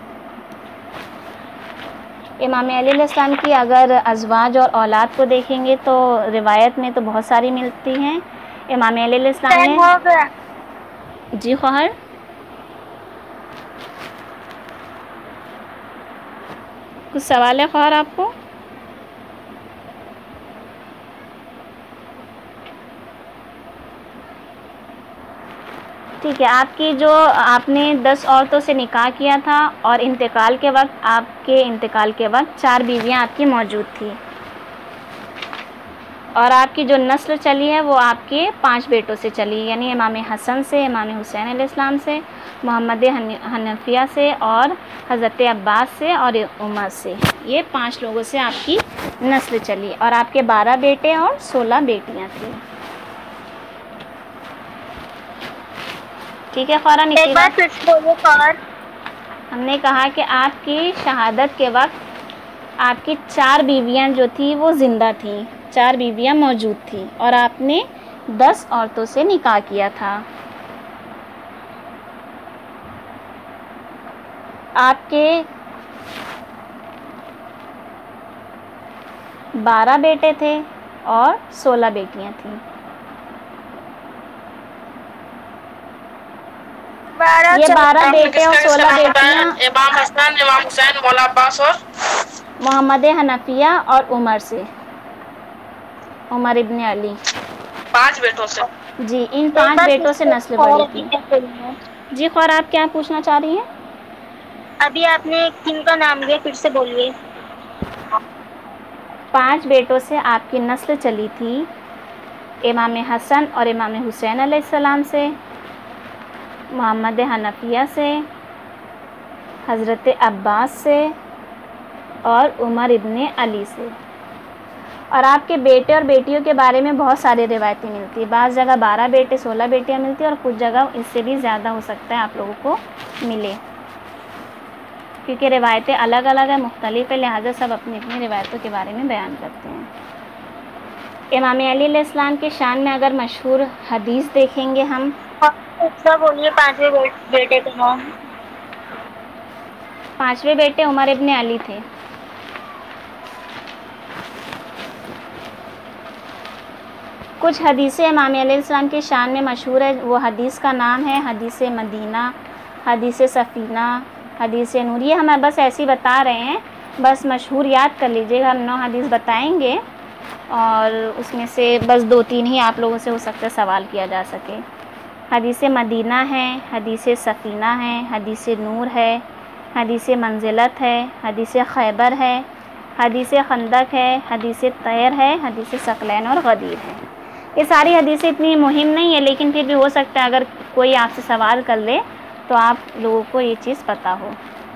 [SPEAKER 1] امام علیہ السلام کی اگر ازواج اور اولاد کو دیکھیں گے تو روایت میں تو بہت ساری ملتی ہیں۔ امام علیہ السلام نے جی خواہر، کچھ سوال ہے خواہر آپ کو؟ ٹھیک ہے، آپ کی جو آپ نے 10 عورتوں سے نکاح کیا تھا، اور انتقال کے وقت آپ کے انتقال کے وقت 4 بیویاں آپ کی موجود تھیں، اور آپ کی جو نسل چلی ہے وہ آپ کے 5 بیٹوں سے چلی، یعنی امام حسن سے، امام حسین علیہ السلام سے، محمد حنفیہ سے، اور حضرت عباس سے، اور عمر سے۔ یہ 5 لوگوں سے آپ کی نسل چلی، اور آپ کے 12 بیٹے اور 16 بیٹیاں تھیں۔ ٹھیک ہے خوران،
[SPEAKER 2] ایک بار پھر سے بولو خور۔
[SPEAKER 1] ہم نے کہا کہ آپ کی شہادت کے وقت آپ کی 4 بیویاں جو تھیں وہ زندہ تھیں، 4 بیویاں موجود تھیں، اور آپ نے 10 عورتوں سے نکاح کیا تھا۔ آپ کے 12 بیٹے تھے اور 16 بیٹیاں تھیں۔ 12 بیٹے اور 16 بیٹیاں
[SPEAKER 3] امام حسن، امام حسین، مولا عباس اور
[SPEAKER 1] محمد حنفیہ اور عمر سے، عمر ابن علی،
[SPEAKER 3] 5 بیٹوں سے۔
[SPEAKER 1] جی ان 5 بیٹوں سے نسل بڑی تھی۔ جی خور، آپ کیا پوچھنا چاہ رہی ہیں؟
[SPEAKER 2] ابھی آپ نے کن کا نام لیا، پھر سے بولیے۔
[SPEAKER 1] 5 بیٹوں سے آپ کی نسل چلی تھی، امام حسن اور امام حسین علیہ السلام سے، محمد حنفیہ سے، حضرت عباس سے، اور عمر ابن علی سے۔ اور آپ کے بیٹے اور بیٹیوں کے بارے میں بہت ساری روایتیں ملتی ہیں، بعض جگہ 12 بیٹے 16 بیٹیاں ملتی ہیں، اور کچھ جگہ اس سے بھی زیادہ ہو سکتا ہے آپ لوگوں کو ملے، کیونکہ روایتیں الگ الگ ہیں، مختلف ہے، لہٰذا سب اپنی اپنی روایتوں کے بارے میں بیان کرتے ہیں۔ امام علی علیہ السلام کے شان میں اگر مشہور حدیث دیکھیں گے ہم،
[SPEAKER 2] بولیے 5ویں بیٹے کا نام۔
[SPEAKER 1] 5ویں بیٹے عمر ابن علی تھے۔ کچھ حدیثیں امام علیہ السلام کی شان میں مشہور ہے، وہ حدیث کا نام ہے حدیث مدینہ حدیث سفینہ، حدیث نور، یہ ہم بس ایسے ہی بتا رہے ہیں، بس مشہور یاد کر لیجیے گا. ہم 9 حدیث بتائیں گے اور اس میں سے بس 2-3 ہی آپ لوگوں سے ہو سکتا ہے سوال کیا جا سکے. حدیث مدینہ ہے، حدیث سفینہ ہے، حدیث نور ہے، حدیث منزلت ہے، حدیث خیبر ہے، حدیث خندق ہے، حدیث طیر ہے، حدیث ثقلین اور غدیر ہے. یہ ساری حدیثیں اتنی مہم نہیں ہے، لیکن پھر بھی ہو سکتا ہے اگر کوئی آپ سے سوال کر لے تو آپ لوگوں کو یہ چیز پتہ ہو.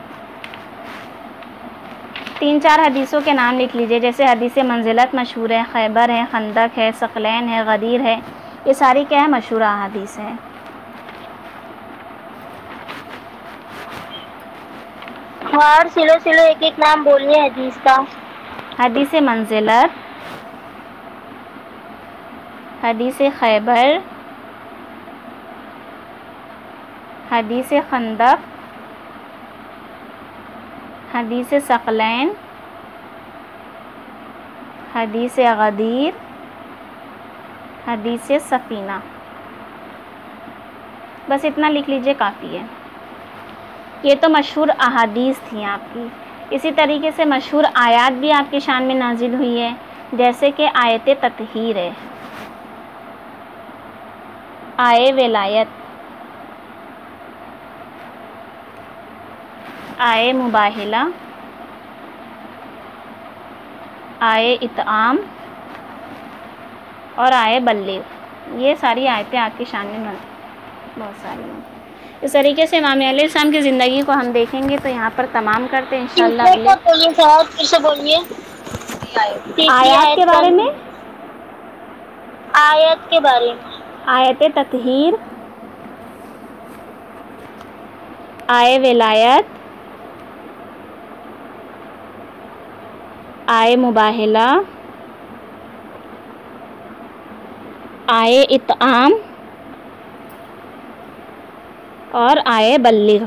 [SPEAKER 1] 3-4 حدیثوں کے نام لکھ لیجئے، جیسے حدیث منزلت مشہور ہے، خیبر ہے، خندق ہے، ثقلین ہے، غدیر ہے. یہ ساری کیا ہے؟ مشہور احادیث ہیں.
[SPEAKER 4] اور سلو ایک ایک نام بولیے حدیث کا.
[SPEAKER 1] حدیث منزلت، حدیث خیبر، حدیث خندق، حدیث ثقلین، حدیث غدیر، حدیث سفینہ. بس اتنا لکھ لیجئے کافی ہے. یہ تو مشہور احادیث تھیں آپ کی. اسی طریقے سے مشہور آیات بھی آپ کی شان میں نازل ہوئی ہے، جیسے کہ آیت تطہیر ہے، آیے ولایت، آیے مباہلہ، آیے اطعام اور آیے بلیغ. یہ ساری آیتیں آپ کی شان میں بہت ساری ہیں. اس طریقے سے امام علیہ السلام کی زندگی کو ہم دیکھیں گے تو یہاں پر تمام کرتے ہیں انشاءاللہ.
[SPEAKER 4] پھر سے بولیے
[SPEAKER 1] آیات کے بارے میں،
[SPEAKER 4] آیت کے بارے میں.
[SPEAKER 1] آیت تطہیر، آیے ولایت، آیے مباہلہ، آیے اطعام اور آیے بلیغ.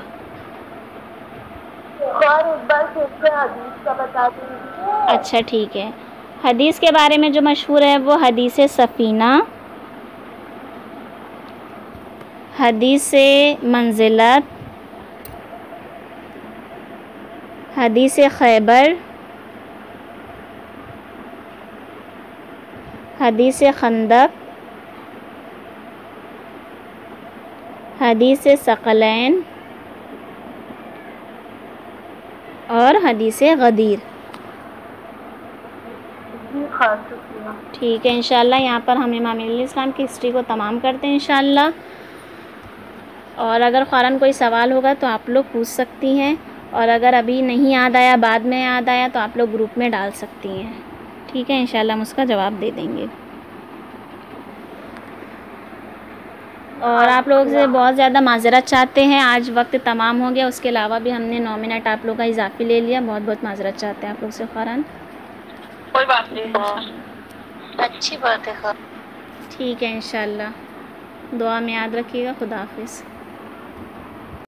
[SPEAKER 4] اور ایک بار پھر سے حدیث کا بتا دیجیے.
[SPEAKER 1] اچھا ٹھیک ہے. حدیث کے بارے میں جو مشہور ہے وہ حدیث سفینہ، حدیث منزلت، حدیث خیبر، حدیث خندق، حدیث ثقلین اور حدیث غدیر. ٹھیک ہے انشاءاللہ. یہاں پر ہم امام علیہ السلام کی ہسٹری کو تمام کرتے ہیں انشاءاللہ. اور اگر فوراً کوئی سوال ہوگا تو آپ لوگ پوچھ سکتی ہیں، اور اگر ابھی نہیں یاد آیا، بعد میں یاد آیا تو آپ لوگ گروپ میں ڈال سکتی ہیں. ٹھیک ہے انشاءاللہ ہم اس کا جواب دے دیں گے. اور آپ لوگوں سے بہت زیادہ معذرت چاہتے ہیں، آج وقت تمام ہو گیا. اس کے علاوہ بھی ہم نے 9 منٹ آپ لوگ کا اضافی لے لیا. بہت بہت معذرت چاہتے ہیں آپ لوگ سے فوراً.
[SPEAKER 3] کوئی بات نہیں.
[SPEAKER 4] اچھی بات ہے.
[SPEAKER 1] ٹھیک ہے انشاءاللہ. دعا میں یاد رکھیے گا. خدا حافظ.